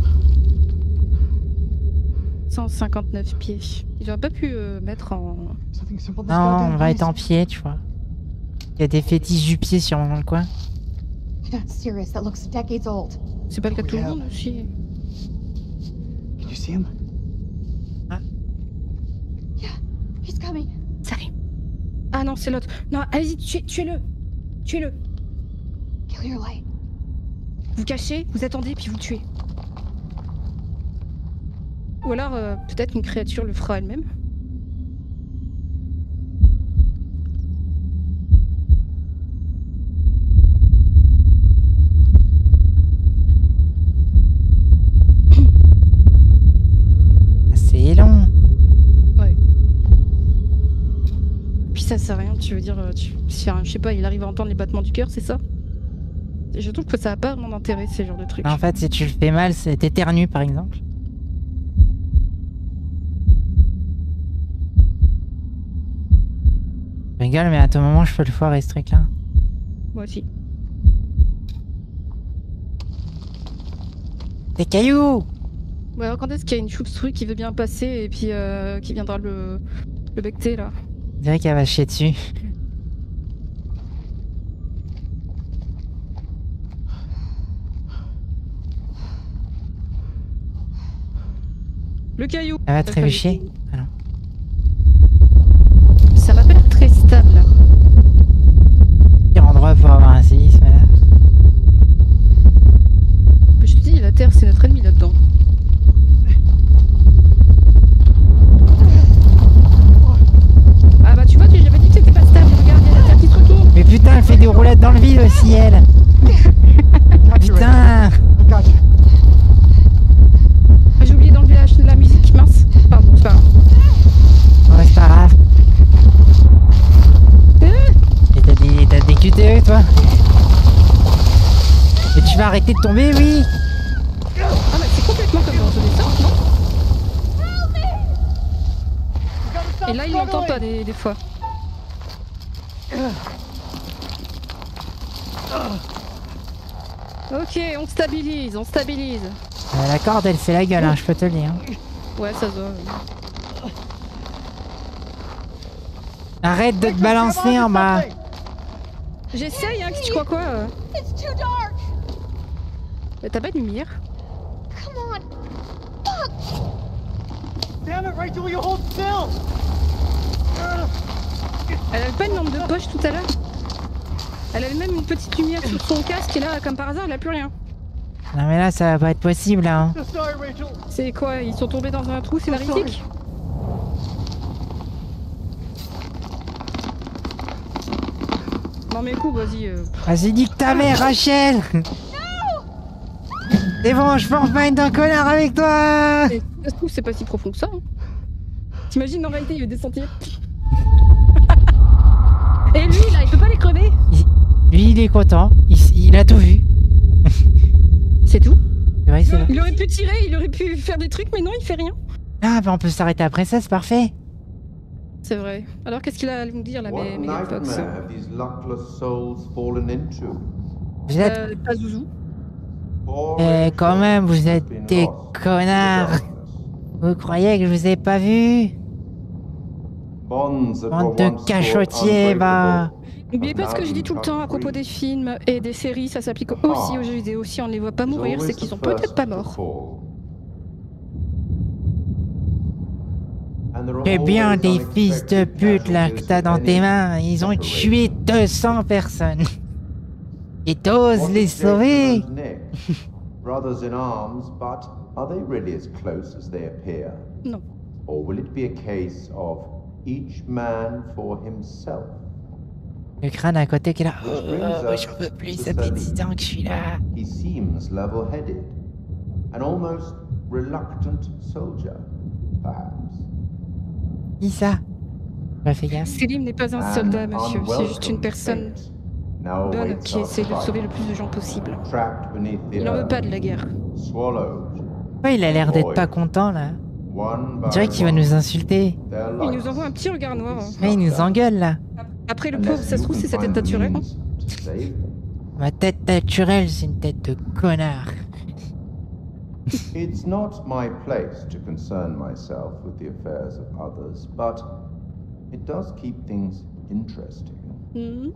cent cinquante-neuf pieds. Il aurait pas pu euh, mettre en... Non, on va être en pied, tu vois. Il y a des fétiches du pied sûrement dans le coin. You're not serious. That looks decades old. C'est pas le cas de tout le monde aussi. Can you see him? Yeah, he's coming. Salut. Ah non, c'est l'autre. Non, allez-y, tuez- tuez-le. Tuez-le. Kill your light. Vous cachez, vous attendez, puis vous tuez. Ou alors, euh, peut-être une créature le fera elle-même. C'est long. Ouais. Puis ça sert à rien, tu veux dire, euh, tu... si, euh, je sais pas, il arrive à entendre les battements du cœur, c'est ça? Je trouve que ça a pas vraiment d'intérêt, ces genres de trucs. En fait, si tu le fais mal, c'est t'éternues par exemple. Je rigole, mais à tout moment, je peux le foirer ce truc-là. Moi aussi. Des cailloux! Ouais, alors quand est-ce qu'il y a une chauve-souris qui veut bien passer et puis euh, qui viendra le, le becter là? On dirait qu'elle va chier dessus. Le caillou! Elle va trébucher. Ah non. Ça m'a pas l'air très stable là. Pire endroit pour avoir un séisme là. Je te dis, la Terre c'est notre ennemi là-dedans. Ah bah tu vois, j'avais dit que c'était pas stable, regarde, il y a la Terre qui se retourne. Mais putain, elle fait des roulettes dans le vide aussi elle. Putain! J'ai oublié d'enlever la, la musique, mince. Pardon, c'est pas grave. Ouais, c'est pas grave. Et t'as des, t'as des Q T E toi? Et tu vas arrêter de tomber, oui? Ah bah c'est complètement comme dans The Descent, non? Et là il l'entend pas des, des fois. Ok, on stabilise, on stabilise. Euh, la corde elle fait la gueule, hein, je peux te le dire. Ouais, ça se voit. Arrête de te balancer en bas. J'essaye, hein, tu crois quoi? euh It's too dark. Mais t'as pas de lumière? Come on. Fuck. Damn it, Rachel, will you hold still? Elle avait pas une lampe de poche tout à l'heure? Elle avait même une petite lumière sur son casque et là, comme par hasard, elle a plus rien. Non mais là ça va pas être possible là. Hein. C'est quoi? Ils sont tombés dans un trou, c'est maritique? Non mais écoute, vas-y. Euh... Vas-y, nique ta mère, Rachel! C'est bon, je pense pas être un connard avec toi! Et, ça se trouve, c'est pas si profond que ça. Hein. T'imagines, en réalité, il veut descendre. Et lui, là, il peut pas les crever? il... Lui, il est content, il, il a tout vu. C'est tout? Ouais, c'est vrai. Il aurait pu tirer, il aurait pu faire des trucs, mais non, il fait rien. Ah, bah on peut s'arrêter après ça, c'est parfait. C'est vrai. Alors, qu'est-ce qu'il a à nous dire, là, mais Megan Fox? Vous êtes... Euh, pas Zouzou. Eh, quand même, vous êtes des connards. Vous croyez que je vous ai pas vu? Bande de cachotiers, bah. N'oubliez pas ce que je dis tout le temps à propos des films et des séries, ça s'applique aussi aux jeux vidéo. Si on ne les voit pas mourir, c'est qu'ils sont peut-être pas morts. C'est bien des fils de pute là que t'as dans tes mains. Ils ont tué deux cents personnes. Et t'oses les sauver? Brothers in arms, but are they really as close as they appear? Non. Or will it be a case of each man for himself? Le crâne à côté qui est là. Oh, oh, j'en peux plus, ça fait dix ans que je suis là. He seems level-headed, an almost reluctant soldier, perhaps. Qui ça? Bah fais gaffe. Selim n'est pas un soldat, monsieur. C'est juste une personne bonne qui essaie de sauver le plus de gens possible. Il n'en veut pas de la guerre. Ouais, il a l'air d'être pas content là. On dirait qu'il va nous insulter. Il nous envoie un petit regard noir. Ouais, il nous engueule là. Après, le pauvre, ça se trouve, c'est sa tête naturelle. Ma tête naturelle, c'est une tête de connard. It's not my place to concern myself with the affairs of others, but it does keep things interesting. Mhm.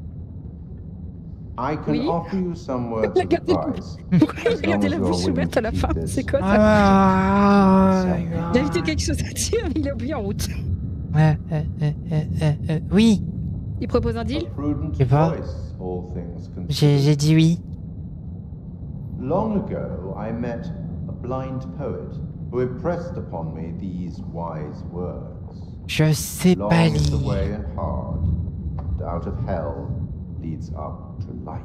I can Oui. offer you some words of Regardez la- advice. Pourquoi as il long regardait as la you're bouche willing ouverte to à la keep fin? this C'est quoi ça? Ah, Il a évité quelque chose à dire, mais il a oublié en route. ouais, euh, euh, euh, euh, euh, oui, Il propose un deal? prudent Je sais pas. choice, all things j'ai considered. j'ai dit oui. Long ago, I met a blind poet who impressed upon me these wise words. Je sais Long pas is the lire. way and hard, and out of hell leads up to light.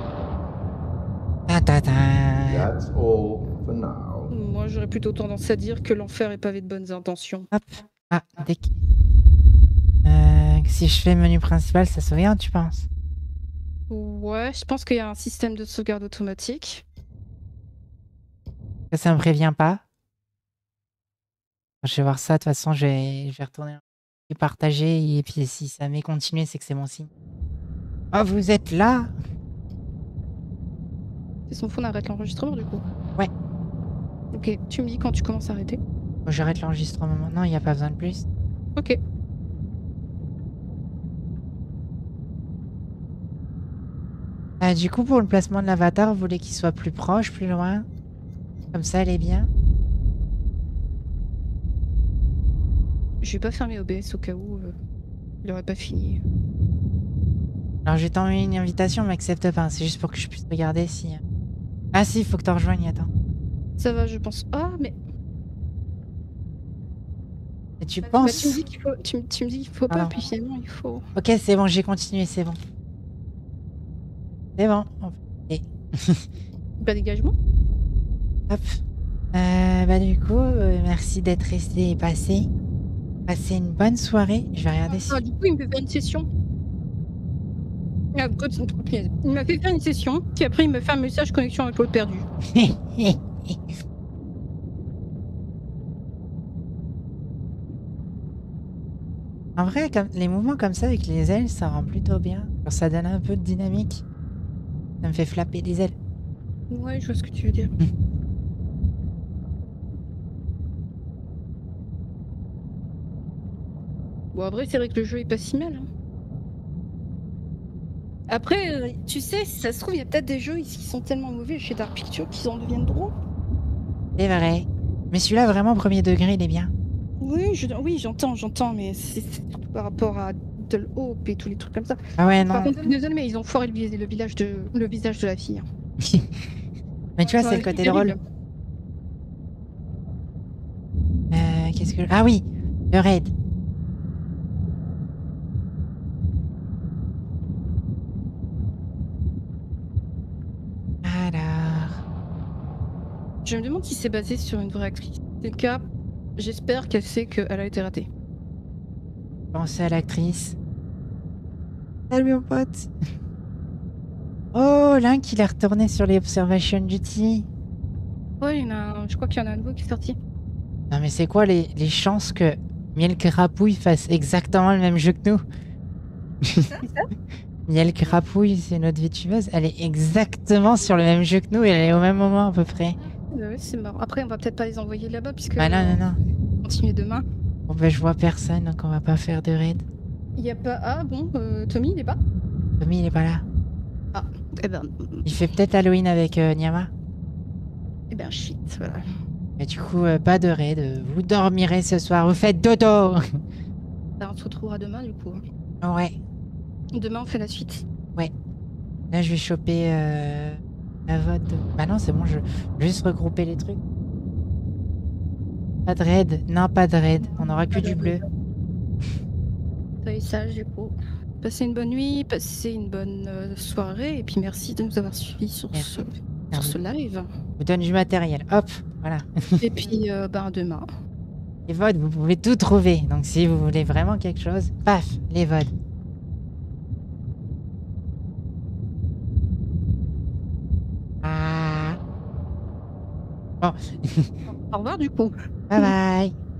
Ta ta ta. That's all for now. Moi, j'aurais plutôt tendance à dire que l'enfer est pavé de bonnes intentions. Hop. Ah, dès que... Euh, si je fais menu principal, ça sauvegarde, tu penses? Ouais, je pense qu'il y a un système de sauvegarde automatique. Ça, ça me prévient pas. Je vais voir ça, de toute façon, je vais, je vais retourner et partager, et puis si ça met continuer, c'est que c'est mon signe. Oh, vous êtes là? C'est son phone arrête l'enregistrement du coup. Ouais. Ok, tu me dis quand tu commences à arrêter. Bon, j'arrête l'enregistrement maintenant, il n'y a pas besoin de plus. Ok. Ah, du coup, pour le placement de l'avatar, vous voulez qu'il soit plus proche, plus loin? Comme ça, elle est bien. Je vais pas fermer O B S au cas où euh, il aurait pas fini. Alors, j'ai t'envoyé une invitation, mais accepte pas. C'est juste pour que je puisse regarder si... Ah si, il faut que t'en rejoignes, attends. Ça va, je pense. Ah, mais. Et tu Bah, penses... tu me dis qu'il faut, tu, me- tu me dis qu'il faut pas, Alors. puis finalement il faut. Ok, c'est bon, j'ai continué, c'est bon. C'est bon. Et... Pas dégagement. Hop. Euh, bah du coup, euh, merci d'être resté et passé. Passez une bonne soirée. Je vais regarder si... Ah, du coup, il me fait faire une session. Ah, continue, punaise. Il m'a fait faire une session, puis après il me fait un message connexion avec l'autre perdu. En vrai, comme, les mouvements comme ça avec les ailes, ça rend plutôt bien. Genre, ça donne un peu de dynamique. Ça me fait flapper les ailes. Ouais, je vois ce que tu veux dire. Bon, après, c'est vrai que le jeu est pas si mal. hein. Après, euh, tu sais, si ça se trouve, il y a peut-être des jeux qui sont tellement mauvais chez Dark Pictures qu'ils en deviennent drôles. C'est vrai. Mais celui-là, vraiment, premier degré, il est bien. Oui, je- oui, j'entends, j'entends, mais c'est c'est surtout par rapport à Little Hope et tous les trucs comme ça. Ah ouais, non. Par contre, désolé, mais ils ont foiré le, vis- le village de, le visage de la fille. hein. Mais tu vois, c'est Ouais, le côté terrible. drôle. Euh, qu'est-ce que... Ah oui, le raid. Alors... Je me demande si c'est basé sur une vraie actrice. Si c'est le cas, j'espère qu'elle sait qu'elle a été ratée. Pensez à l'actrice. Salut mon pote. Oh, Link, il est retourné sur les Observation Duty. Ouais, il y en a un- je crois qu'il y en a un nouveau qui est sorti. Non mais c'est quoi les, les chances que Miel Crapouille fasse exactement le même jeu que nous? Miel Crapouille, c'est notre VTubeuse, elle est exactement sur le même jeu que nous et elle est au même moment à peu près. Ouais, c'est marrant. Après, on va peut-être pas les envoyer là-bas puisque. Bah non, non, non. on va continuer demain. Bon bah je vois personne donc on va pas faire de raid. Il y a pas. Ah bon, euh, Tommy, il est pas. Tommy il est pas là. Ah, eh ben, Il fait peut-être Halloween avec euh, Nyama. eh ben shit, voilà. Et du coup euh, pas de raid, euh, vous dormirez ce soir, vous faites dodo. Bah, on se retrouvera demain du coup. Ouais, Demain, on fait la suite. ouais. Là je vais choper euh, la vote. Bah non c'est bon, je je vais juste regrouper les trucs. Pas de raid, non pas de raid, on aura que du bleu. Soyez sages du coup. Passez une bonne nuit, passez une bonne euh, soirée et puis merci de nous avoir suivis sur ce, sur ce live. Je vous donne du matériel, hop, voilà. Et puis euh, ben demain. Les V O D, vous pouvez tout trouver. Donc si vous voulez vraiment quelque chose, paf, les V O D. Ah. Bon. Au revoir du coup. Bye bye.